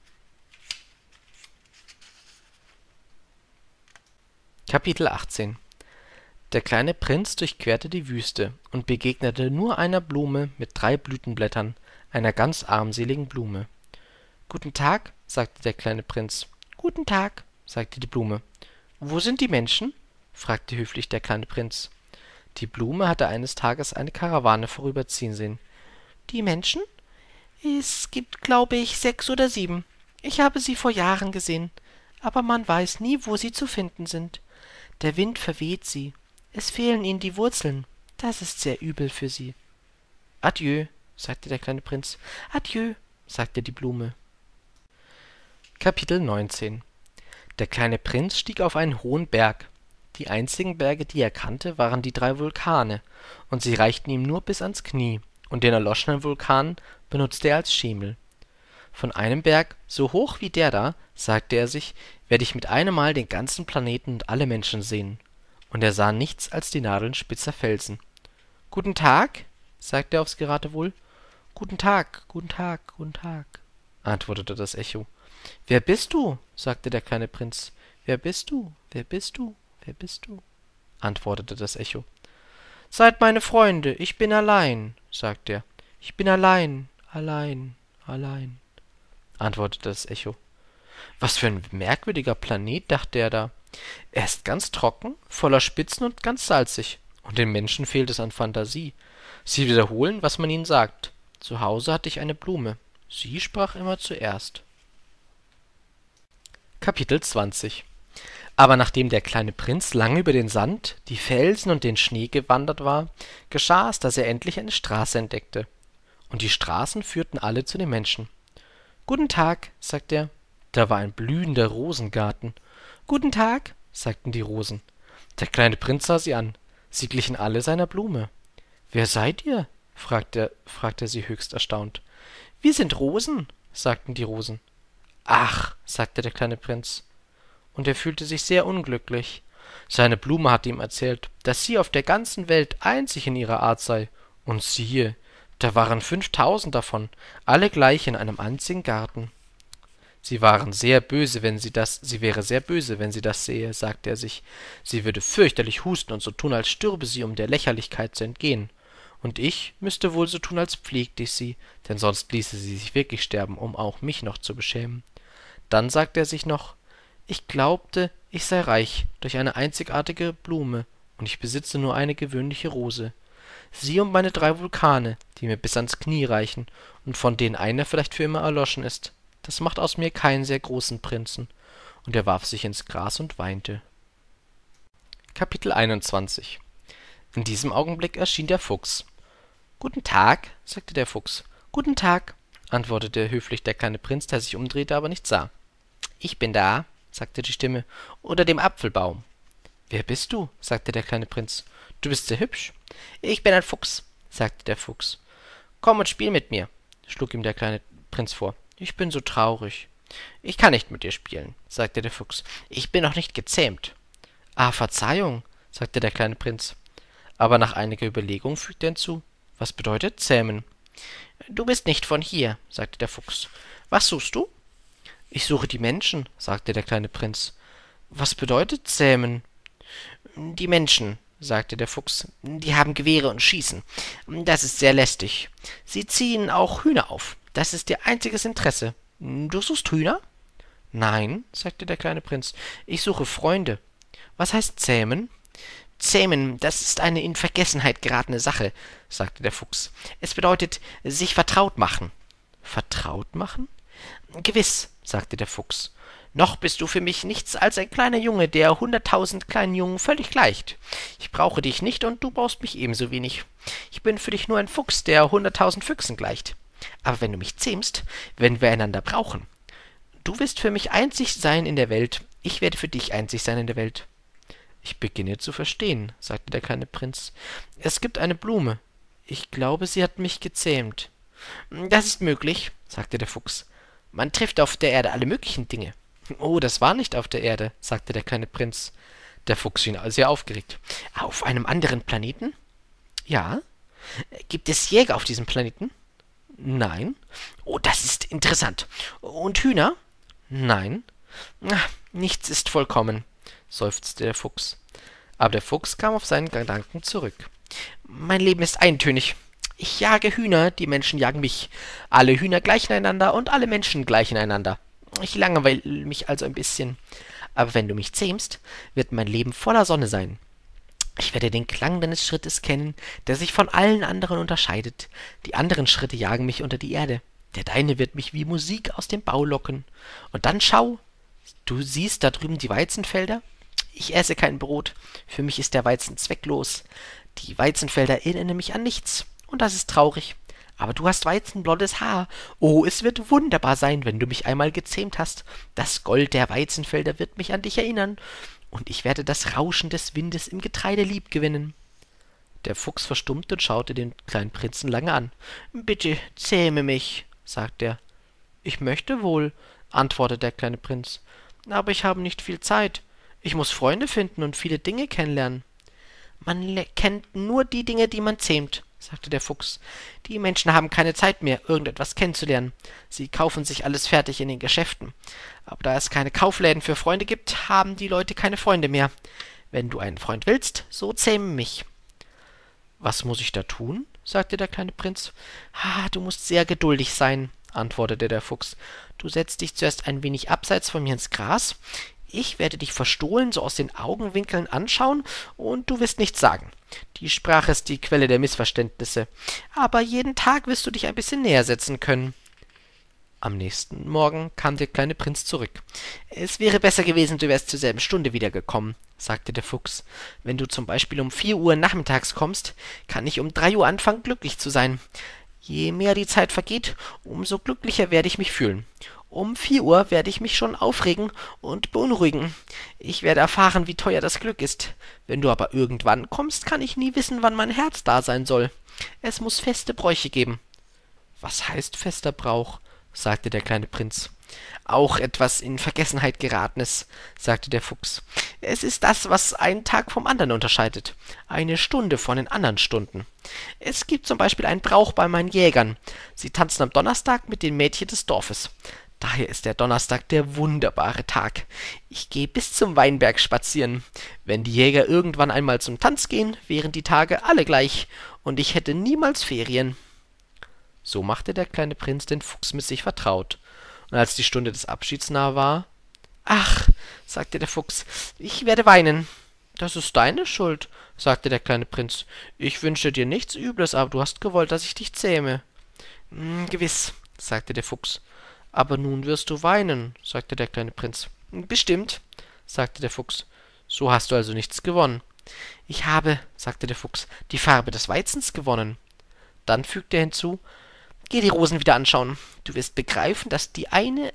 Kapitel 18. Der kleine Prinz durchquerte die Wüste und begegnete nur einer Blume mit 3 Blütenblättern, einer ganz armseligen Blume. »Guten Tag«, sagte der kleine Prinz. »Guten Tag«, sagte die Blume. »Wo sind die Menschen?« fragte höflich der kleine Prinz. Die Blume hatte eines Tages eine Karawane vorüberziehen sehen. »Die Menschen? Es gibt, glaube ich, 6 oder 7. Ich habe sie vor Jahren gesehen, aber man weiß nie, wo sie zu finden sind. Der Wind verweht sie. Es fehlen ihnen die Wurzeln. Das ist sehr übel für sie.« »Adieu«, sagte der kleine Prinz. »Adieu«, sagte die Blume. Kapitel 19. Der kleine Prinz stieg auf einen hohen Berg. Die einzigen Berge, die er kannte, waren die 3 Vulkane, und sie reichten ihm nur bis ans Knie, und den erloschenen Vulkan benutzte er als Schemel. Von einem Berg, so hoch wie der da, sagte er sich, werde ich mit einem Mal den ganzen Planeten und alle Menschen sehen. Und er sah nichts als die Nadeln spitzer Felsen. »Guten Tag«, sagte er aufs Geratewohl. »Guten Tag, guten Tag, guten Tag«, antwortete das Echo. »Wer bist du?«, sagte der kleine Prinz. »Wer bist du? Wer bist du? Wer bist du?«, antwortete das Echo. »Seid meine Freunde, ich bin allein«, sagte er. »Ich bin allein, allein, allein«, antwortete das Echo. »Was für ein merkwürdiger Planet«, dachte er da. »Er ist ganz trocken, voller Spitzen und ganz salzig, und den Menschen fehlt es an Fantasie. Sie wiederholen, was man ihnen sagt. Zu Hause hatte ich eine Blume. Sie sprach immer zuerst.« Kapitel 20. Aber nachdem der kleine Prinz lange über den Sand, die Felsen und den Schnee gewandert war, geschah es, dass er endlich eine Straße entdeckte. Und die Straßen führten alle zu den Menschen. »Guten Tag«, sagte er. Da war ein blühender Rosengarten. »Guten Tag«, sagten die Rosen. Der kleine Prinz sah sie an. Sie glichen alle seiner Blume. »Wer seid ihr?«, fragte sie höchst erstaunt. »Wir sind Rosen«, sagten die Rosen. »Ach«, sagte der kleine Prinz. Und er fühlte sich sehr unglücklich. Seine Blume hatte ihm erzählt, dass sie auf der ganzen Welt einzig in ihrer Art sei. Und siehe, da waren 5000 davon, alle gleich in einem einzigen Garten. Sie wäre sehr böse, wenn sie das sähe, sagte er sich. Sie würde fürchterlich husten und so tun, als stürbe sie, um der Lächerlichkeit zu entgehen. Und ich müsste wohl so tun, als pflegte ich sie, denn sonst ließe sie sich wirklich sterben, um auch mich noch zu beschämen. Dann sagte er sich noch: Ich glaubte, ich sei reich durch eine einzigartige Blume, und ich besitze nur eine gewöhnliche Rose. Sie und meine 3 Vulkane, die mir bis ans Knie reichen, und von denen einer vielleicht für immer erloschen ist. Das macht aus mir keinen sehr großen Prinzen.« Und er warf sich ins Gras und weinte. Kapitel 21. In diesem Augenblick erschien der Fuchs. »Guten Tag«, sagte der Fuchs. »Guten Tag«, antwortete höflich der kleine Prinz, der sich umdrehte, aber nichts sah. »Ich bin da«, sagte die Stimme, »unter dem Apfelbaum.« »Wer bist du?«, sagte der kleine Prinz. »Du bist sehr hübsch.« »Ich bin ein Fuchs«, sagte der Fuchs. »Komm und spiel mit mir«, schlug ihm der kleine Prinz vor. »Ich bin so traurig.« »Ich kann nicht mit dir spielen«, sagte der Fuchs. »Ich bin noch nicht gezähmt.« »Ah, Verzeihung«, sagte der kleine Prinz. Aber nach einiger Überlegung fügte er hinzu: »Was bedeutet zähmen?« »Du bist nicht von hier«, sagte der Fuchs. »Was suchst du?« »Ich suche die Menschen«, sagte der kleine Prinz. »Was bedeutet zähmen?« »Die Menschen«, sagte der Fuchs, »die haben Gewehre und schießen. Das ist sehr lästig. Sie ziehen auch Hühner auf. Das ist ihr einziges Interesse. Du suchst Hühner?« »Nein«, sagte der kleine Prinz, »ich suche Freunde.« »Was heißt zähmen?« »Zähmen, das ist eine in Vergessenheit geratene Sache«, sagte der Fuchs. »Es bedeutet sich vertraut machen.« »Vertraut machen?« Gewiss, sagte der Fuchs. Noch bist du für mich nichts als ein kleiner Junge, der 100.000 kleinen Jungen völlig gleicht. Ich brauche dich nicht und du brauchst mich ebenso wenig. Ich bin für dich nur ein Fuchs, der 100.000 Füchsen gleicht. Aber wenn du mich zähmst, werden wir einander brauchen. Du wirst für mich einzig sein in der Welt, ich werde für dich einzig sein in der Welt. Ich beginne zu verstehen, sagte der kleine Prinz. Es gibt eine Blume. Ich glaube, sie hat mich gezähmt. Das ist möglich, sagte der Fuchs. Man trifft auf der Erde alle möglichen Dinge. Oh, das war nicht auf der Erde, sagte der kleine Prinz. Der Fuchs schien sehr aufgeregt. Auf einem anderen Planeten? Ja. Gibt es Jäger auf diesem Planeten? Nein. Oh, das ist interessant. Und Hühner? Nein. Ach, nichts ist vollkommen, seufzte der Fuchs. Aber der Fuchs kam auf seinen Gedanken zurück. Mein Leben ist eintönig. Ich jage Hühner, die Menschen jagen mich. Alle Hühner gleichen einander und alle Menschen gleichen einander. Ich langweile mich also ein bisschen. Aber wenn du mich zähmst, wird mein Leben voller Sonne sein. Ich werde den Klang deines Schrittes kennen, der sich von allen anderen unterscheidet. Die anderen Schritte jagen mich unter die Erde. Der deine wird mich wie Musik aus dem Bau locken. Und dann schau, du siehst da drüben die Weizenfelder? Ich esse kein Brot. Für mich ist der Weizen zwecklos. Die Weizenfelder erinnern mich an nichts. Und das ist traurig. Aber du hast weizenblondes Haar. Oh, es wird wunderbar sein, wenn du mich einmal gezähmt hast. Das Gold der Weizenfelder wird mich an dich erinnern. Und ich werde das Rauschen des Windes im Getreide liebgewinnen. Der Fuchs verstummte und schaute den kleinen Prinzen lange an. »Bitte zähme mich«, sagte er. »Ich möchte wohl«, antwortete der kleine Prinz. »Aber ich habe nicht viel Zeit. Ich muss Freunde finden und viele Dinge kennenlernen.« »Man kennt nur die Dinge, die man zähmt«, sagte der Fuchs. »Die Menschen haben keine Zeit mehr, irgendetwas kennenzulernen. Sie kaufen sich alles fertig in den Geschäften. Aber da es keine Kaufläden für Freunde gibt, haben die Leute keine Freunde mehr. Wenn du einen Freund willst, so zähme mich.« »Was muss ich da tun?« sagte der kleine Prinz. »Du musst sehr geduldig sein«, antwortete der Fuchs. »Du setzt dich zuerst ein wenig abseits von mir ins Gras. Ich werde dich verstohlen so aus den Augenwinkeln anschauen, und du wirst nichts sagen. Die Sprache ist die Quelle der Missverständnisse. Aber jeden Tag wirst du dich ein bisschen näher setzen können.« Am nächsten Morgen kam der kleine Prinz zurück. »Es wäre besser gewesen, du wärst zur selben Stunde wiedergekommen«, sagte der Fuchs. »Wenn du zum Beispiel um 4 Uhr nachmittags kommst, kann ich um 3 Uhr anfangen, glücklich zu sein. Je mehr die Zeit vergeht, umso glücklicher werde ich mich fühlen. Um 4 Uhr werde ich mich schon aufregen und beunruhigen. Ich werde erfahren, wie teuer das Glück ist. Wenn du aber irgendwann kommst, kann ich nie wissen, wann mein Herz da sein soll. Es muss feste Bräuche geben.« »Was heißt fester Brauch?« sagte der kleine Prinz. »Auch etwas in Vergessenheit geratenes«, sagte der Fuchs. »Es ist das, was einen Tag vom anderen unterscheidet. Eine Stunde von den anderen Stunden. Es gibt zum Beispiel einen Brauch bei meinen Jägern. Sie tanzen am Donnerstag mit den Mädchen des Dorfes. Daher ist der Donnerstag der wunderbare Tag. Ich gehe bis zum Weinberg spazieren. Wenn die Jäger irgendwann einmal zum Tanz gehen, wären die Tage alle gleich, und ich hätte niemals Ferien.« So machte der kleine Prinz den Fuchs mit sich vertraut. Und als die Stunde des Abschieds nahe war: »Ach«, sagte der Fuchs, »ich werde weinen.« »Das ist deine Schuld«, sagte der kleine Prinz. »Ich wünsche dir nichts Übles, aber du hast gewollt, dass ich dich zähme.« »Gewiss«, sagte der Fuchs. »Aber nun wirst du weinen«, sagte der kleine Prinz. »Bestimmt«, sagte der Fuchs. »So hast du also nichts gewonnen.« »Ich habe«, sagte der Fuchs, »die Farbe des Weizens gewonnen.« Dann fügte er hinzu: »Geh die Rosen wieder anschauen. Du wirst begreifen, dass die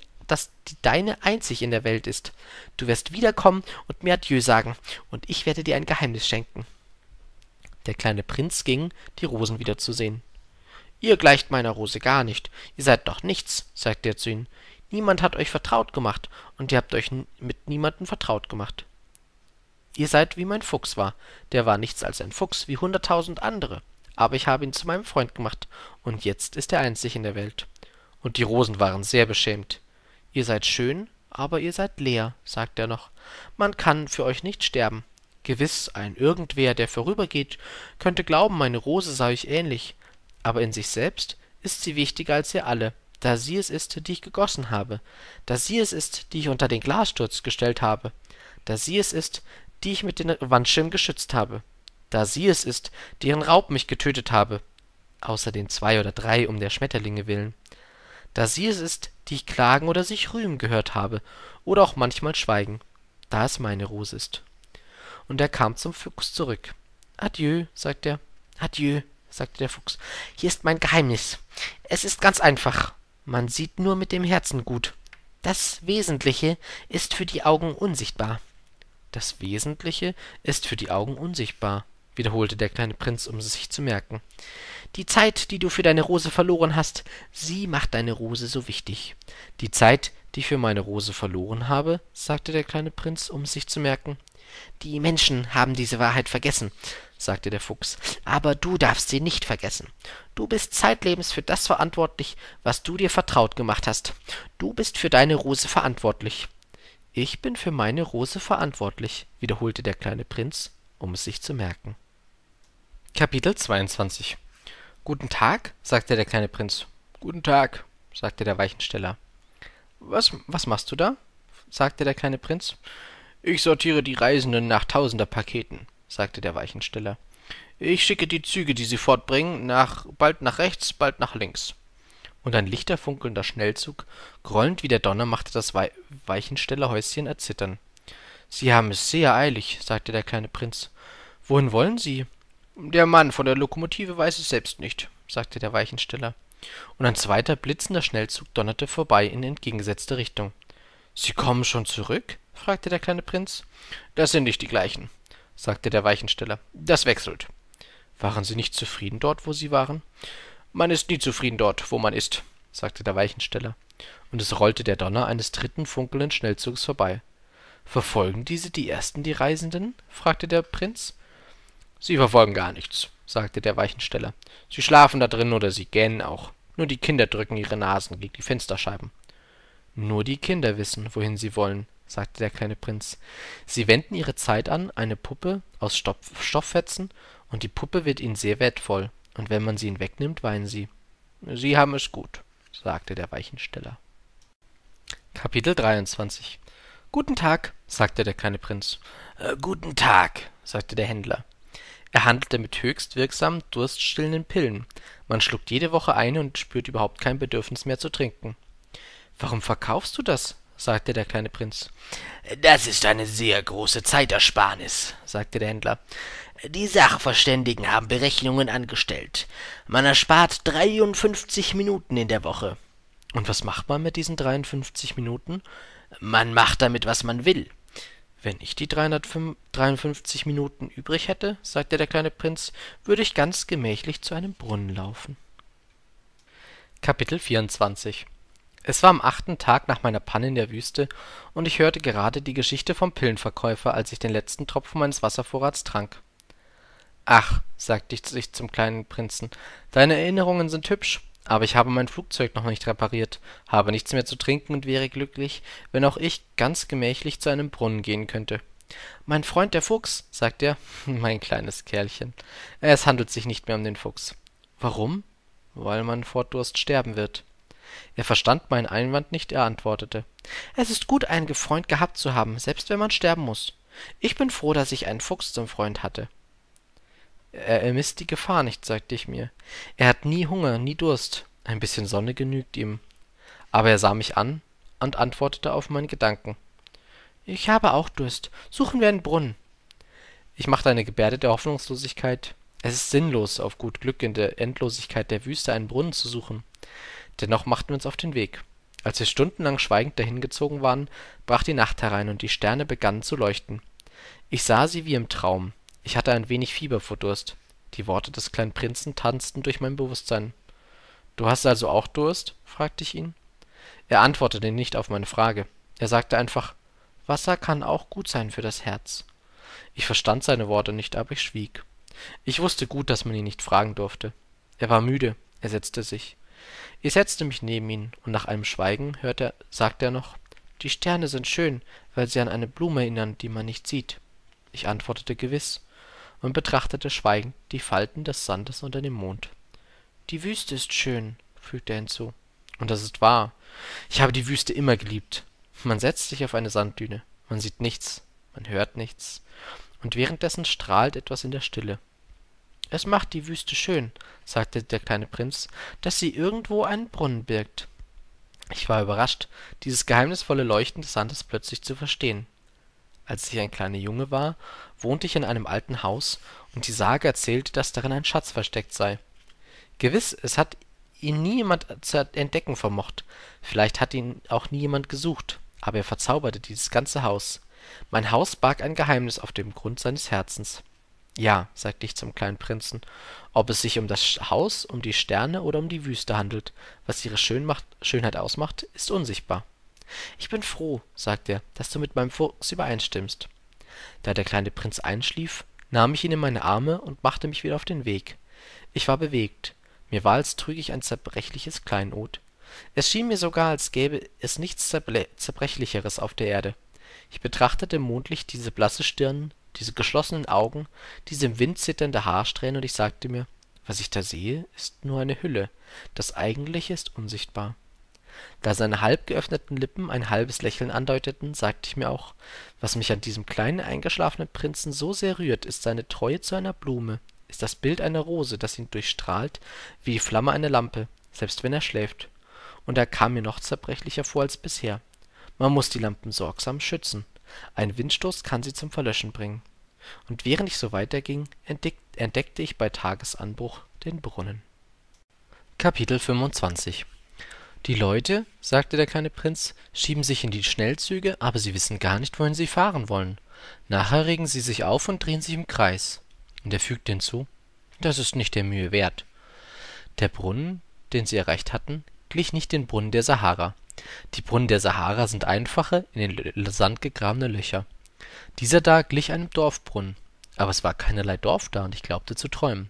deine einzig in der Welt ist. Du wirst wiederkommen und mir Adieu sagen, und ich werde dir ein Geheimnis schenken.« Der kleine Prinz ging, die Rosen wieder zu sehen. »Ihr gleicht meiner Rose gar nicht. Ihr seid doch nichts«, sagte er zu ihnen. »Niemand hat euch vertraut gemacht, und ihr habt euch mit niemandem vertraut gemacht. Ihr seid wie mein Fuchs war. Der war nichts als ein Fuchs, wie 100.000 andere. Aber ich habe ihn zu meinem Freund gemacht, und jetzt ist er einzig in der Welt.« Und die Rosen waren sehr beschämt. »Ihr seid schön, aber ihr seid leer«, sagte er noch. »Man kann für euch nicht sterben. Gewiss, ein Irgendwer, der vorübergeht, könnte glauben, meine Rose sei euch ähnlich. Aber in sich selbst ist sie wichtiger als ihr alle, da sie es ist, die ich gegossen habe, da sie es ist, die ich unter den Glassturz gestellt habe, da sie es ist, die ich mit den Wandschirmen geschützt habe, da sie es ist, deren Raub mich getötet habe, außer den 2 oder 3 um der Schmetterlinge willen, da sie es ist, die ich klagen oder sich rühmen gehört habe, oder auch manchmal schweigen, da es meine Rose ist. Und er kam zum Fuchs zurück. »Adieu«, sagte er. »Adieu«, sagte der Fuchs. »Hier ist mein Geheimnis. Es ist ganz einfach. Man sieht nur mit dem Herzen gut. Das Wesentliche ist für die Augen unsichtbar.« »Das Wesentliche ist für die Augen unsichtbar«, wiederholte der kleine Prinz, um es sich zu merken. »Die Zeit, die du für deine Rose verloren hast, sie macht deine Rose so wichtig.« »Die Zeit, die ich für meine Rose verloren habe«, sagte der kleine Prinz, um es sich zu merken. »Die Menschen haben diese Wahrheit vergessen«, sagte der Fuchs, »aber du darfst sie nicht vergessen. Du bist zeitlebens für das verantwortlich, was du dir vertraut gemacht hast. Du bist für deine Rose verantwortlich.« »Ich bin für meine Rose verantwortlich«, wiederholte der kleine Prinz, um es sich zu merken. Kapitel 22 »Guten Tag«, sagte der kleine Prinz. »Guten Tag«, sagte der Weichensteller. »Was machst du da?« sagte der kleine Prinz. »Ich sortiere die Reisenden nach Tausender-Paketen«, sagte der Weichensteller. »Ich schicke die Züge, die sie fortbringen, bald nach rechts, bald nach links.« Und ein lichter, funkelnder Schnellzug, grollend wie der Donner, machte das Weichenstellerhäuschen erzittern. »Sie haben es sehr eilig«, sagte der kleine Prinz. »Wohin wollen Sie?« »Der Mann von der Lokomotive weiß es selbst nicht«, sagte der Weichensteller. Und ein zweiter, blitzender Schnellzug donnerte vorbei in entgegengesetzte Richtung. »Sie kommen schon zurück?« fragte der kleine Prinz. »Das sind nicht die gleichen«, sagte der Weichensteller. »Das wechselt.« »Waren Sie nicht zufrieden dort, wo Sie waren?« »Man ist nie zufrieden dort, wo man ist«, sagte der Weichensteller. Und es rollte der Donner eines dritten, funkelnden Schnellzugs vorbei. »Verfolgen die Ersten die Reisenden?« fragte der Prinz. »Sie verfolgen gar nichts«, sagte der Weichensteller. »Sie schlafen da drin oder sie gähnen auch. Nur die Kinder drücken ihre Nasen gegen die Fensterscheiben.« »Nur die Kinder wissen, wohin sie wollen«, sagte der kleine Prinz. »Sie wenden ihre Zeit an, eine Puppe aus Stofffetzen, und die Puppe wird ihnen sehr wertvoll, und wenn man sie ihnen wegnimmt, weinen sie.« »Sie haben es gut«, sagte der Weichensteller. Kapitel 23 »Guten Tag«, sagte der kleine Prinz. Guten Tag«, sagte der Händler. Er handelte mit höchst wirksamen, durststillenden Pillen. Man schluckt jede Woche eine und spürt überhaupt kein Bedürfnis mehr zu trinken. »Warum verkaufst du das?« sagte der kleine Prinz. »Das ist eine sehr große Zeitersparnis«, sagte der Händler. »Die Sachverständigen haben Berechnungen angestellt. Man erspart 53 Minuten in der Woche.« »Und was macht man mit diesen 53 Minuten?« »Man macht damit, was man will.« »Wenn ich die 353 Minuten übrig hätte«, sagte der kleine Prinz, »würde ich ganz gemächlich zu einem Brunnen laufen.« Kapitel 24 Es war am 8. Tag nach meiner Panne in der Wüste, und ich hörte gerade die Geschichte vom Pillenverkäufer, als ich den letzten Tropfen meines Wasservorrats trank. »Ach«, sagte ich zum kleinen Prinzen, »deine Erinnerungen sind hübsch, aber ich habe mein Flugzeug noch nicht repariert, habe nichts mehr zu trinken und wäre glücklich, wenn auch ich ganz gemächlich zu einem Brunnen gehen könnte.« »Mein Freund der Fuchs«, sagte er, »mein kleines Kerlchen, es handelt sich nicht mehr um den Fuchs.« »Warum?« »Weil man vor Durst sterben wird.« Er verstand meinen Einwand nicht, er antwortete, »Es ist gut, einen Freund gehabt zu haben, selbst wenn man sterben muss. Ich bin froh, dass ich einen Fuchs zum Freund hatte.« »Er misst die Gefahr nicht«, sagte ich mir. »Er hat nie Hunger, nie Durst. Ein bisschen Sonne genügt ihm.« Aber er sah mich an und antwortete auf meine Gedanken. »Ich habe auch Durst. Suchen wir einen Brunnen.« Ich machte eine Gebärde der Hoffnungslosigkeit. Es ist sinnlos, auf gut Glück in der Endlosigkeit der Wüste einen Brunnen zu suchen. Dennoch machten wir uns auf den Weg. Als wir stundenlang schweigend dahingezogen waren, brach die Nacht herein und die Sterne begannen zu leuchten. Ich sah sie wie im Traum. Ich hatte ein wenig Fieber vor Durst. Die Worte des kleinen Prinzen tanzten durch mein Bewusstsein. »Du hast also auch Durst?« fragte ich ihn. Er antwortete nicht auf meine Frage. Er sagte einfach, »Wasser kann auch gut sein für das Herz.« Ich verstand seine Worte nicht, aber ich schwieg. Ich wusste gut, dass man ihn nicht fragen durfte. Er war müde, er setzte sich. Ich setzte mich neben ihn, und nach einem Schweigen sagte er noch, »Die Sterne sind schön, weil sie an eine Blume erinnern, die man nicht sieht.« Ich antwortete gewiss und betrachtete schweigend die Falten des Sandes unter dem Mond. »Die Wüste ist schön«, fügte er hinzu. Und das ist wahr. Ich habe die Wüste immer geliebt. Man setzt sich auf eine Sanddüne. Man sieht nichts, man hört nichts. Und währenddessen strahlt etwas in der Stille. »Es macht die Wüste schön«, sagte der kleine Prinz, »dass sie irgendwo einen Brunnen birgt.« Ich war überrascht, dieses geheimnisvolle Leuchten des Sandes plötzlich zu verstehen. Als ich ein kleiner Junge war, wohnte ich in einem alten Haus, und die Sage erzählte, dass darin ein Schatz versteckt sei. Gewiss, es hat ihn nie jemand zu entdecken vermocht, vielleicht hat ihn auch nie jemand gesucht, aber er verzauberte dieses ganze Haus. Mein Haus barg ein Geheimnis auf dem Grund seines Herzens. Ja, sagte ich zum kleinen Prinzen, ob es sich um das Haus, um die Sterne oder um die Wüste handelt, was ihre Schönheit ausmacht, ist unsichtbar. Ich bin froh, sagte er, dass du mit meinem Fuchs übereinstimmst. Da der kleine Prinz einschlief, nahm ich ihn in meine Arme und machte mich wieder auf den Weg. Ich war bewegt. Mir war, als trüge ich ein zerbrechliches Kleinod. Es schien mir sogar, als gäbe es nichts Zerbrechlicheres auf der Erde. Ich betrachtete im Mondlicht diese blasse Stirn, diese geschlossenen Augen, diese im Wind zitternde Haarsträhnen, und ich sagte mir, was ich da sehe, ist nur eine Hülle, das Eigentliche ist unsichtbar. Da seine halb geöffneten Lippen ein halbes Lächeln andeuteten, sagte ich mir auch, was mich an diesem kleinen eingeschlafenen Prinzen so sehr rührt, ist seine Treue zu einer Blume, ist das Bild einer Rose, das ihn durchstrahlt wie die Flamme einer Lampe, selbst wenn er schläft. Und er kam mir noch zerbrechlicher vor als bisher. Man muss die Lampen sorgsam schützen. Ein Windstoß kann sie zum Verlöschen bringen. Und während ich so weiterging, entdeckte ich bei Tagesanbruch den Brunnen. Kapitel 25. Die Leute, sagte der kleine Prinz, schieben sich in die Schnellzüge, aber sie wissen gar nicht, wohin sie fahren wollen. Nachher regen sie sich auf und drehen sich im Kreis. Und er fügte hinzu, das ist nicht der Mühe wert. Der Brunnen, den sie erreicht hatten, glich nicht den Brunnen der Sahara. Die Brunnen der Sahara sind einfache, in den Sand gegrabene Löcher. Dieser da glich einem Dorfbrunnen, aber es war keinerlei Dorf da, und ich glaubte zu träumen.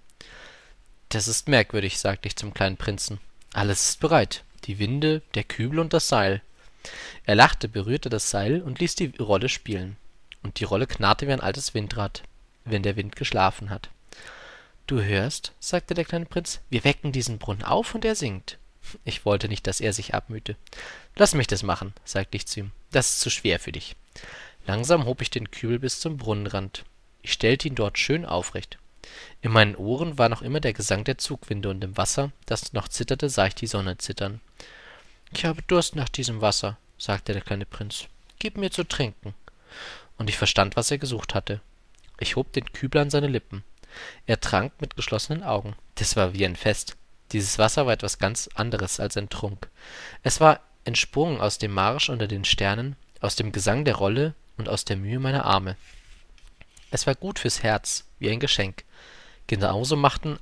Das ist merkwürdig, sagte ich zum kleinen Prinzen. Alles ist bereit, die Winde, der Kübel und das Seil. Er lachte, berührte das Seil und ließ die Rolle spielen. Und die Rolle knarrte wie ein altes Windrad, wenn der Wind geschlafen hat. »Du hörst«, sagte der kleine Prinz, »wir wecken diesen Brunnen auf, und er singt.« Ich wollte nicht, dass er sich abmühte. »Lass mich das machen«, sagte ich zu ihm, »das ist zu schwer für dich.« Langsam hob ich den Kübel bis zum Brunnenrand. Ich stellte ihn dort schön aufrecht. In meinen Ohren war noch immer der Gesang der Zugwinde, und im Wasser, das noch zitterte, sah ich die Sonne zittern. »Ich habe Durst nach diesem Wasser«, sagte der kleine Prinz. »Gib mir zu trinken.« Und ich verstand, was er gesucht hatte. Ich hob den Kübel an seine Lippen. Er trank mit geschlossenen Augen. Das war wie ein Fest. Dieses Wasser war etwas ganz anderes als ein Trunk. Es war entsprungen aus dem Marsch unter den Sternen, aus dem Gesang der Rolle und aus der Mühe meiner Arme. Es war gut fürs Herz, wie ein Geschenk. Genauso machten,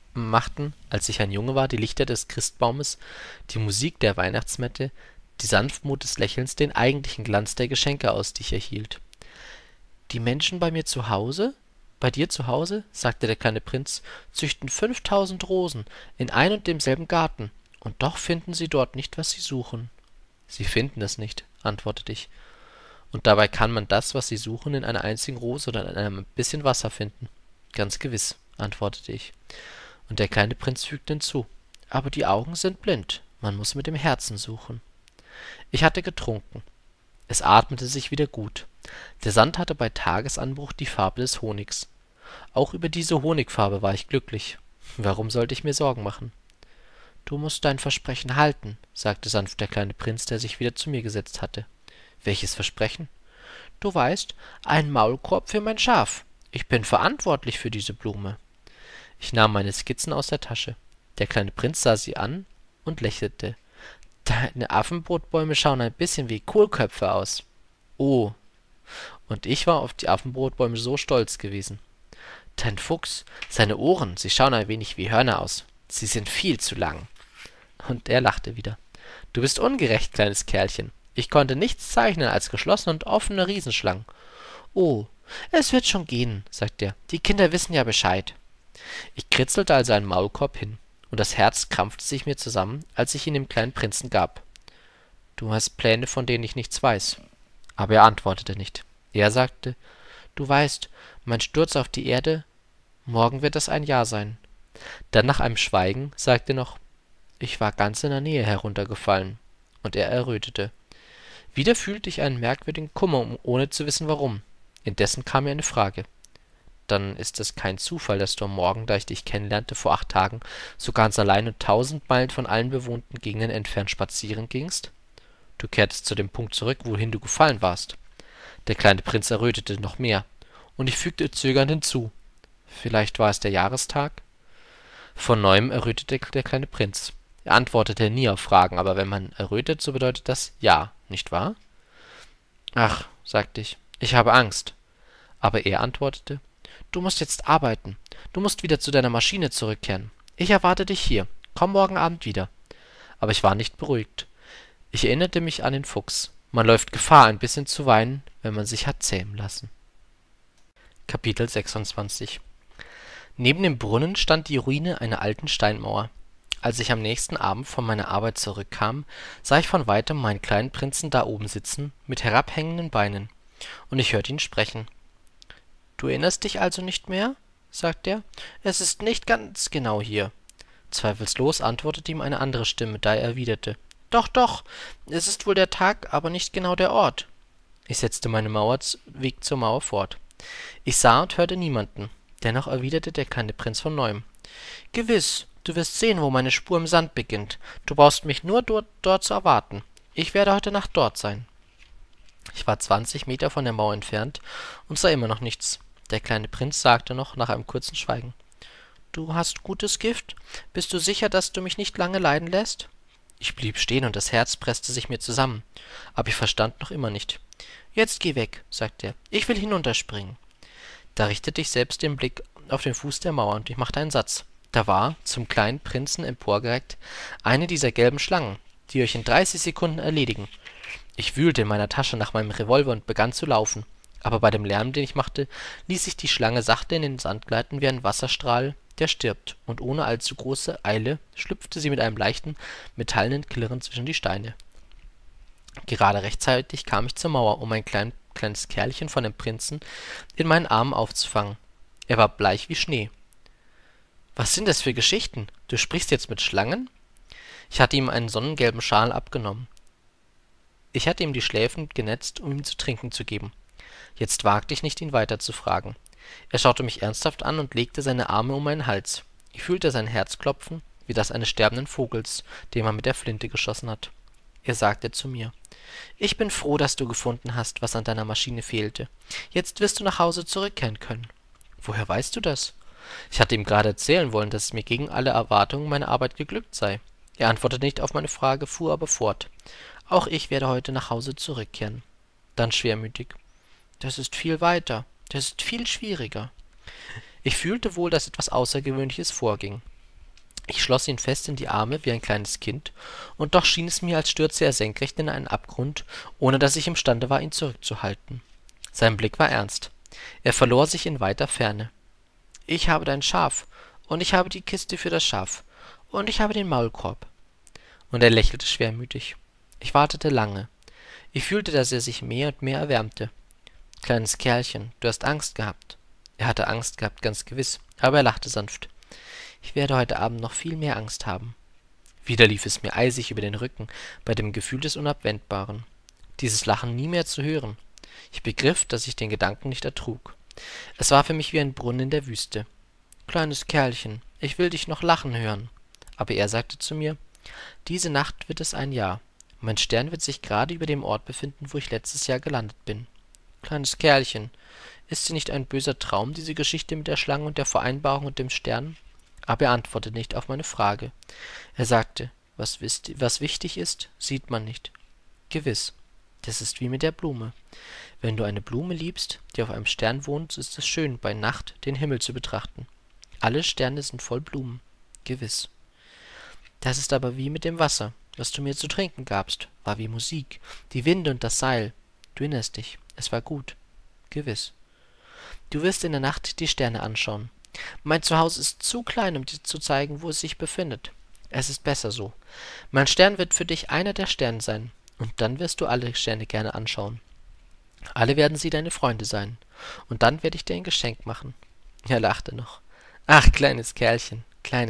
als ich ein Junge war, die Lichter des Christbaumes, die Musik der Weihnachtsmette, die Sanftmut des Lächelns den eigentlichen Glanz der Geschenke aus, die ich erhielt. »Die Menschen bei mir zu Hause, bei dir zu Hause«, sagte der kleine Prinz, »züchten 5000 Rosen in ein und demselben Garten, und doch finden sie dort nicht, was sie suchen.« »Sie finden es nicht«, antwortete ich. »Und dabei kann man das, was sie suchen, in einer einzigen Rose oder in einem bisschen Wasser finden.« »Ganz gewiss«, antwortete ich. Und der kleine Prinz fügte hinzu, »aber die Augen sind blind, man muss mit dem Herzen suchen.« Ich hatte getrunken. Es atmete sich wieder gut. Der Sand hatte bei Tagesanbruch die Farbe des Honigs. Auch über diese Honigfarbe war ich glücklich. Warum sollte ich mir Sorgen machen? »Du musst dein Versprechen halten«, sagte sanft der kleine Prinz, der sich wieder zu mir gesetzt hatte. »Welches Versprechen?« »Du weißt, einen Maulkorb für mein Schaf. Ich bin verantwortlich für diese Blume.« Ich nahm meine Skizzen aus der Tasche. Der kleine Prinz sah sie an und lächelte. »Deine Affenbrotbäume schauen ein bisschen wie Kohlköpfe aus.« »Oh!« Und ich war auf die Affenbrotbäume so stolz gewesen. »Dein Fuchs, seine Ohren, sie schauen ein wenig wie Hörner aus. Sie sind viel zu lang.« Und er lachte wieder. »Du bist ungerecht, kleines Kerlchen. Ich konnte nichts zeichnen als geschlossene und offene Riesenschlangen.« »Oh, es wird schon gehen«, sagte er. »Die Kinder wissen ja Bescheid.« Ich kritzelte also einen Maulkorb hin, und das Herz krampfte sich mir zusammen, als ich ihn dem kleinen Prinzen gab. »Du hast Pläne, von denen ich nichts weiß.« Aber er antwortete nicht. Er sagte, »Du weißt, mein Sturz auf die Erde, morgen wird es ein Jahr sein.« Dann nach einem Schweigen sagte er noch, »Ich war ganz in der Nähe heruntergefallen.« Und er errötete. Wieder fühlte ich einen merkwürdigen Kummer, ohne zu wissen warum. Indessen kam mir eine Frage. dann ist es kein Zufall, dass du am Morgen, da ich dich kennenlernte, vor 8 Tagen, so ganz alleine 1000 Meilen von allen bewohnten Gegenden entfernt spazieren gingst? Du kehrtest zu dem Punkt zurück, wohin du gefallen warst. Der kleine Prinz errötete noch mehr, und ich fügte zögernd hinzu: Vielleicht war es der Jahrestag? Von neuem errötete der kleine Prinz. Er antwortete nie auf Fragen, aber wenn man errötet, so bedeutet das ja, nicht wahr? Ach, sagte ich habe Angst. Aber er antwortete: Du musst jetzt arbeiten. Du musst wieder zu deiner Maschine zurückkehren. Ich erwarte dich hier. Komm morgen Abend wieder. Aber ich war nicht beruhigt. Ich erinnerte mich an den Fuchs. Man läuft Gefahr, ein bisschen zu weinen, wenn man sich hat zähmen lassen. Kapitel 26. Neben dem Brunnen stand die Ruine einer alten Steinmauer. Als ich am nächsten Abend von meiner Arbeit zurückkam, sah ich von weitem meinen kleinen Prinzen da oben sitzen, mit herabhängenden Beinen, und ich hörte ihn sprechen. »Du erinnerst dich also nicht mehr?« sagte er. »Es ist nicht ganz genau hier.« Zweifellos antwortete ihm eine andere Stimme, da er erwiderte: »Doch, doch, es ist wohl der Tag, aber nicht genau der Ort.« Ich setzte meinen Weg zur Mauer fort. Ich sah und hörte niemanden. Dennoch erwiderte der kleine Prinz von neuem: »Gewiss, du wirst sehen, wo meine Spur im Sand beginnt. Du brauchst mich nur dort zu erwarten. Ich werde heute Nacht dort sein.« Ich war 20 Meter von der Mauer entfernt und sah immer noch nichts. Der kleine Prinz sagte noch nach einem kurzen Schweigen: »Du hast gutes Gift? Bist du sicher, dass du mich nicht lange leiden lässt?« Ich blieb stehen und das Herz presste sich mir zusammen. Aber ich verstand noch immer nicht. »Jetzt geh weg«, sagte er. »Ich will hinunterspringen.« Da richtete ich selbst den Blick auf den Fuß der Mauer und ich machte einen Satz. Da war, zum kleinen Prinzen emporgereckt, eine dieser gelben Schlangen, die euch in 30 Sekunden erledigen. Ich wühlte in meiner Tasche nach meinem Revolver und begann zu laufen. Aber bei dem Lärm, den ich machte, ließ sich die Schlange sachte in den Sand gleiten wie ein Wasserstrahl, der stirbt, und ohne allzu große Eile schlüpfte sie mit einem leichten, metallenen Klirren zwischen die Steine. Gerade rechtzeitig kam ich zur Mauer, um ein kleines Kerlchen von dem Prinzen in meinen Armen aufzufangen. Er war bleich wie Schnee. »Was sind das für Geschichten? Du sprichst jetzt mit Schlangen?« Ich hatte ihm einen sonnengelben Schal abgenommen. Ich hatte ihm die Schläfen genetzt, um ihm zu trinken zu geben. Jetzt wagte ich nicht, ihn weiter zu fragen. Er schaute mich ernsthaft an und legte seine Arme um meinen Hals. Ich fühlte sein Herz klopfen, wie das eines sterbenden Vogels, den man mit der Flinte geschossen hat. Er sagte zu mir: »Ich bin froh, dass du gefunden hast, was an deiner Maschine fehlte. Jetzt wirst du nach Hause zurückkehren können.« »Woher weißt du das?« Ich hatte ihm gerade erzählen wollen, dass es mir gegen alle Erwartungen meine Arbeit geglückt sei. Er antwortete nicht auf meine Frage, fuhr aber fort: »Auch ich werde heute nach Hause zurückkehren.« Dann schwermütig: »Das ist viel weiter. Das ist viel schwieriger.« Ich fühlte wohl, dass etwas Außergewöhnliches vorging. Ich schloss ihn fest in die Arme wie ein kleines Kind, und doch schien es mir, als stürze er senkrecht in einen Abgrund, ohne dass ich imstande war, ihn zurückzuhalten. Sein Blick war ernst. Er verlor sich in weiter Ferne. »Ich habe dein Schaf, und ich habe die Kiste für das Schaf, und ich habe den Maulkorb.« Und er lächelte schwermütig. Ich wartete lange. Ich fühlte, dass er sich mehr und mehr erwärmte. »Kleines Kerlchen, du hast Angst gehabt.« Er hatte Angst gehabt, ganz gewiss, aber er lachte sanft. »Ich werde heute Abend noch viel mehr Angst haben.« Wieder lief es mir eisig über den Rücken, bei dem Gefühl des Unabwendbaren. Dieses Lachen nie mehr zu hören. Ich begriff, dass ich den Gedanken nicht ertrug. Es war für mich wie ein Brunnen in der Wüste. »Kleines Kerlchen, ich will dich noch lachen hören.« Aber er sagte zu mir: »Diese Nacht wird es ein Jahr. Mein Stern wird sich gerade über dem Ort befinden, wo ich letztes Jahr gelandet bin. Kleines Kerlchen, ist sie nicht ein böser Traum, diese Geschichte mit der Schlange und der Vereinbarung und dem Stern?« Aber er antwortete nicht auf meine Frage. Er sagte: Was wichtig ist, sieht man nicht. Gewiss, das ist wie mit der Blume. Wenn du eine Blume liebst, die auf einem Stern wohnt, so ist es schön, bei Nacht den Himmel zu betrachten. Alle Sterne sind voll Blumen. Gewiss. Das ist aber wie mit dem Wasser, was du mir zu trinken gabst, war wie Musik, die Winde und das Seil. Du erinnerst dich, es war gut. Gewiss. Du wirst in der Nacht die Sterne anschauen. Mein Zuhause ist zu klein, um dir zu zeigen, wo es sich befindet. Es ist besser so. Mein Stern wird für dich einer der Sterne sein, und dann wirst du alle Sterne gerne anschauen. Alle werden sie deine Freunde sein, und dann werde ich dir ein Geschenk machen.« Er lachte noch. »Ach, kleines Kerlchen,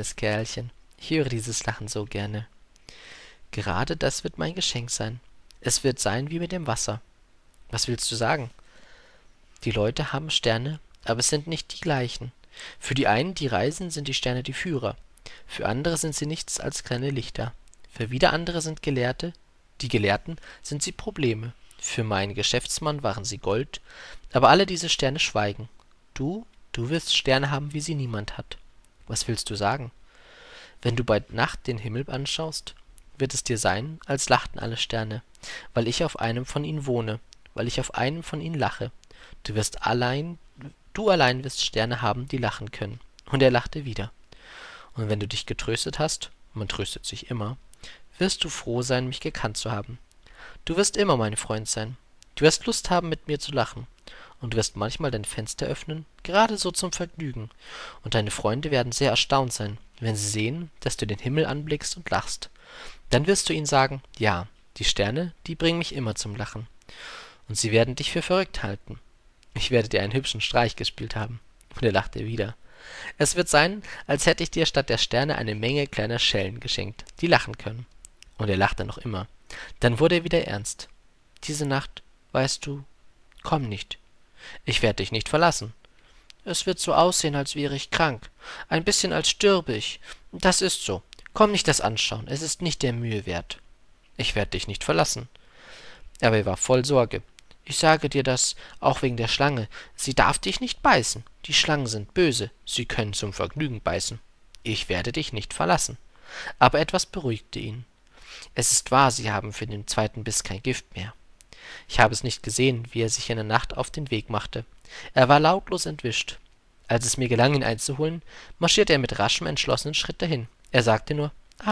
ich höre dieses Lachen so gerne.« »Gerade das wird mein Geschenk sein. Es wird sein wie mit dem Wasser.« »Was willst du sagen?« »Die Leute haben Sterne, aber es sind nicht die gleichen. Für die einen, die reisen, sind die Sterne die Führer. Für andere sind sie nichts als kleine Lichter. Für wieder andere sind die Gelehrten sind sie Probleme. Für meinen Geschäftsmann waren sie Gold. Aber alle diese Sterne schweigen. Du wirst Sterne haben, wie sie niemand hat. Was willst du sagen? Wenn du bei Nacht den Himmel anschaust, wird es dir sein, als lachten alle Sterne, weil ich auf einem von ihnen wohne, weil ich auf einem von ihnen lache. Du allein wirst Sterne haben, die lachen können. Und er lachte wieder. Und wenn du dich getröstet hast, man tröstet sich immer, wirst du froh sein, mich gekannt zu haben. Du wirst immer mein Freund sein. Du wirst Lust haben, mit mir zu lachen. Und du wirst manchmal dein Fenster öffnen, gerade so zum Vergnügen. Und deine Freunde werden sehr erstaunt sein, wenn sie sehen, dass du den Himmel anblickst und lachst. Dann wirst du ihnen sagen, ja, die Sterne, die bringen mich immer zum Lachen. Und sie werden dich für verrückt halten. Ich werde dir einen hübschen Streich gespielt haben. Und er lachte wieder. Es wird sein, als hätte ich dir statt der Sterne eine Menge kleiner Schellen geschenkt, die lachen können. Und er lachte noch immer. Dann wurde er wieder ernst. Diese Nacht, weißt du, komm nicht. Ich werde dich nicht verlassen. Es wird so aussehen, als wäre ich krank. Ein bisschen, als stürbe ich. Das ist so. Komm nicht das anschauen. Es ist nicht der Mühe wert. Ich werde dich nicht verlassen. Aber er war voll Sorge. Ich sage dir das auch wegen der Schlange. Sie darf dich nicht beißen. Die Schlangen sind böse. Sie können zum Vergnügen beißen. Ich werde dich nicht verlassen. Aber etwas beruhigte ihn. Es ist wahr, sie haben für den zweiten Biss kein Gift mehr. Ich habe es nicht gesehen, wie er sich in der Nacht auf den Weg machte. Er war lautlos entwischt. Als es mir gelang, ihn einzuholen, marschierte er mit raschem, entschlossenen Schritt dahin. Er sagte nur,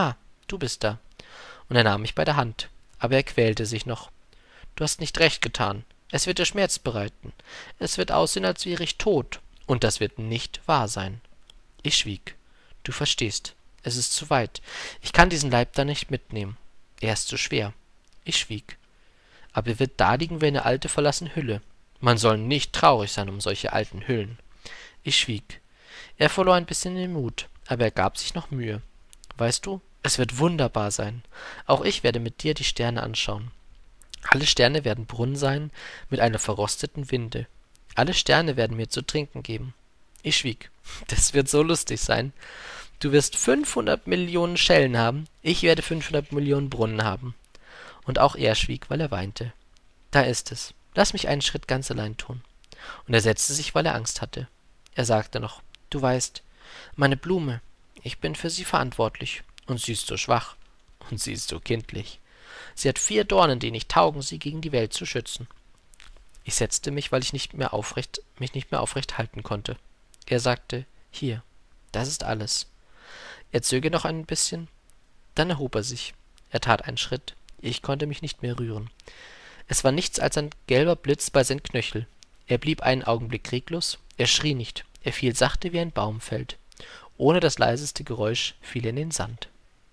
du bist da. Und er nahm mich bei der Hand. Aber er quälte sich noch. Du hast nicht recht getan. Es wird dir Schmerz bereiten. Es wird aussehen, als wäre ich tot. Und das wird nicht wahr sein. Ich schwieg. Du verstehst. Es ist zu weit. Ich kann diesen Leib da nicht mitnehmen. Er ist zu schwer. Ich schwieg. Aber er wird da liegen wie eine alte verlassene Hülle. Man soll nicht traurig sein um solche alten Hüllen. Ich schwieg. Er verlor ein bisschen den Mut, aber er gab sich noch Mühe. Weißt du, es wird wunderbar sein. Auch ich werde mit dir die Sterne anschauen. Alle Sterne werden Brunnen sein mit einer verrosteten Winde. Alle Sterne werden mir zu trinken geben. Ich schwieg. Das wird so lustig sein. Du wirst 500 Millionen Schellen haben, ich werde 500 Millionen Brunnen haben. Und auch er schwieg, weil er weinte. Da ist es. Lass mich einen Schritt ganz allein tun. Und er setzte sich, weil er Angst hatte. Er sagte noch, du weißt, meine Blume, ich bin für sie verantwortlich. Und sie ist so schwach. Und sie ist so kindlich. Sie hat 4 Dornen, die nicht taugen, sie gegen die Welt zu schützen. Ich setzte mich, weil ich mich nicht mehr aufrecht halten konnte. Er sagte, hier, das ist alles. Er zögerte noch ein bisschen, dann erhob er sich. Er tat einen Schritt. Ich konnte mich nicht mehr rühren. Es war nichts als ein gelber Blitz bei seinen Knöchel. Er blieb einen Augenblick reglos. Er schrie nicht. Er fiel sachte wie ein Baum fällt. Ohne das leiseste Geräusch fiel er in den Sand.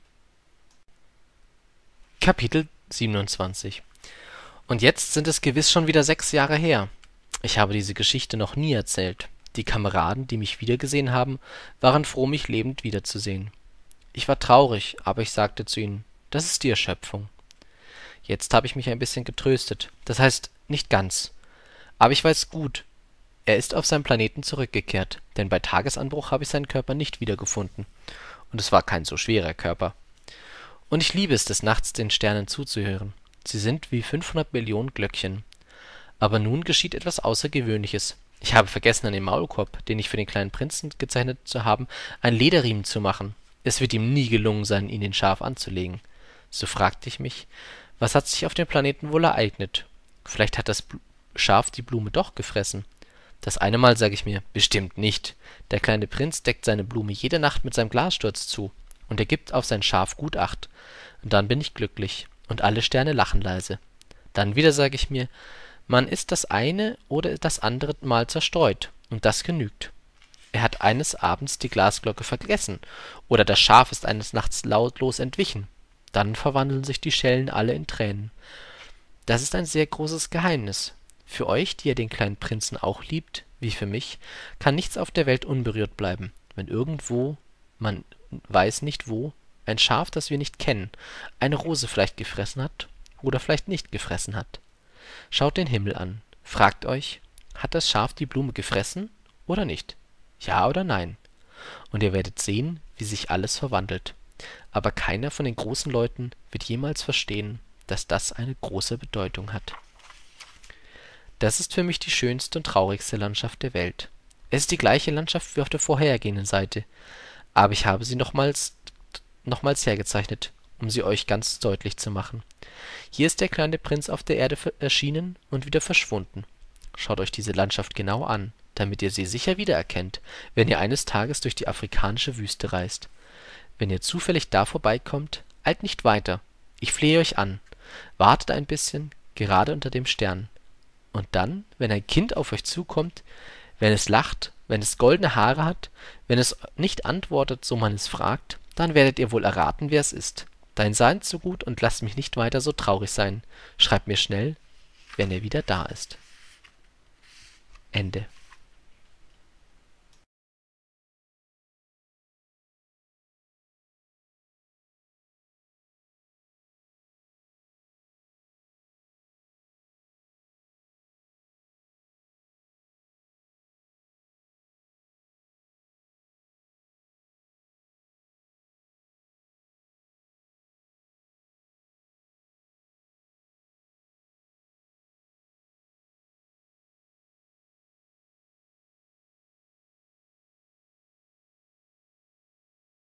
Kapitel 27. Und jetzt sind es gewiss schon wieder 6 Jahre her. Ich habe diese Geschichte noch nie erzählt. Die Kameraden, die mich wiedergesehen haben, waren froh, mich lebend wiederzusehen. Ich war traurig, aber ich sagte zu ihnen, das ist die Erschöpfung. Jetzt habe ich mich ein bisschen getröstet, das heißt nicht ganz. Aber ich weiß gut, er ist auf seinen Planeten zurückgekehrt, denn bei Tagesanbruch habe ich seinen Körper nicht wiedergefunden. Und es war kein so schwerer Körper. Und ich liebe es, des Nachts den Sternen zuzuhören. Sie sind wie 500 Millionen Glöckchen. Aber nun geschieht etwas Außergewöhnliches. Ich habe vergessen, an dem Maulkorb, den ich für den kleinen Prinzen gezeichnet zu haben, einen Lederriemen zu machen. Es wird ihm nie gelungen sein, ihn den Schaf anzulegen. So fragte ich mich, was hat sich auf dem Planeten wohl ereignet? Vielleicht hat das Schaf die Blume doch gefressen. Das eine Mal sage ich mir, bestimmt nicht. Der kleine Prinz deckt seine Blume jede Nacht mit seinem Glassturz zu. Und er gibt auf sein Schaf gut Acht. Und dann bin ich glücklich. Und alle Sterne lachen leise. Dann wieder sage ich mir, man ist das eine oder das andere Mal zerstreut. Und das genügt. Er hat eines Abends die Glasglocke vergessen. Oder das Schaf ist eines Nachts lautlos entwichen. Dann verwandeln sich die Schellen alle in Tränen. Das ist ein sehr großes Geheimnis. Für euch, die ihr den kleinen Prinzen auch liebt, wie für mich, kann nichts auf der Welt unberührt bleiben, wenn irgendwo, man weiß nicht wo, ein Schaf, das wir nicht kennen, eine Rose vielleicht gefressen hat oder vielleicht nicht gefressen hat. Schaut den Himmel an, fragt euch, hat das Schaf die Blume gefressen oder nicht? Ja oder nein? Und ihr werdet sehen, wie sich alles verwandelt. Aber keiner von den großen Leuten wird jemals verstehen, dass das eine große Bedeutung hat. Das ist für mich die schönste und traurigste Landschaft der Welt. Es ist die gleiche Landschaft wie auf der vorhergehenden Seite, aber ich habe sie nochmals hergezeichnet, um sie euch ganz deutlich zu machen. Hier ist der kleine Prinz auf der Erde erschienen und wieder verschwunden. Schaut euch diese Landschaft genau an, damit ihr sie sicher wiedererkennt, wenn ihr eines Tages durch die afrikanische Wüste reist. Wenn ihr zufällig da vorbeikommt, eilt nicht weiter. Ich flehe euch an. Wartet ein bisschen, gerade unter dem Stern. Und dann, wenn ein Kind auf euch zukommt, wenn es lacht, wenn es goldene Haare hat, wenn es nicht antwortet, so man es fragt, dann werdet ihr wohl erraten, wer es ist. Dann seid so gut und lasst mich nicht weiter so traurig sein. Schreibt mir schnell, wenn er wieder da ist. Ende.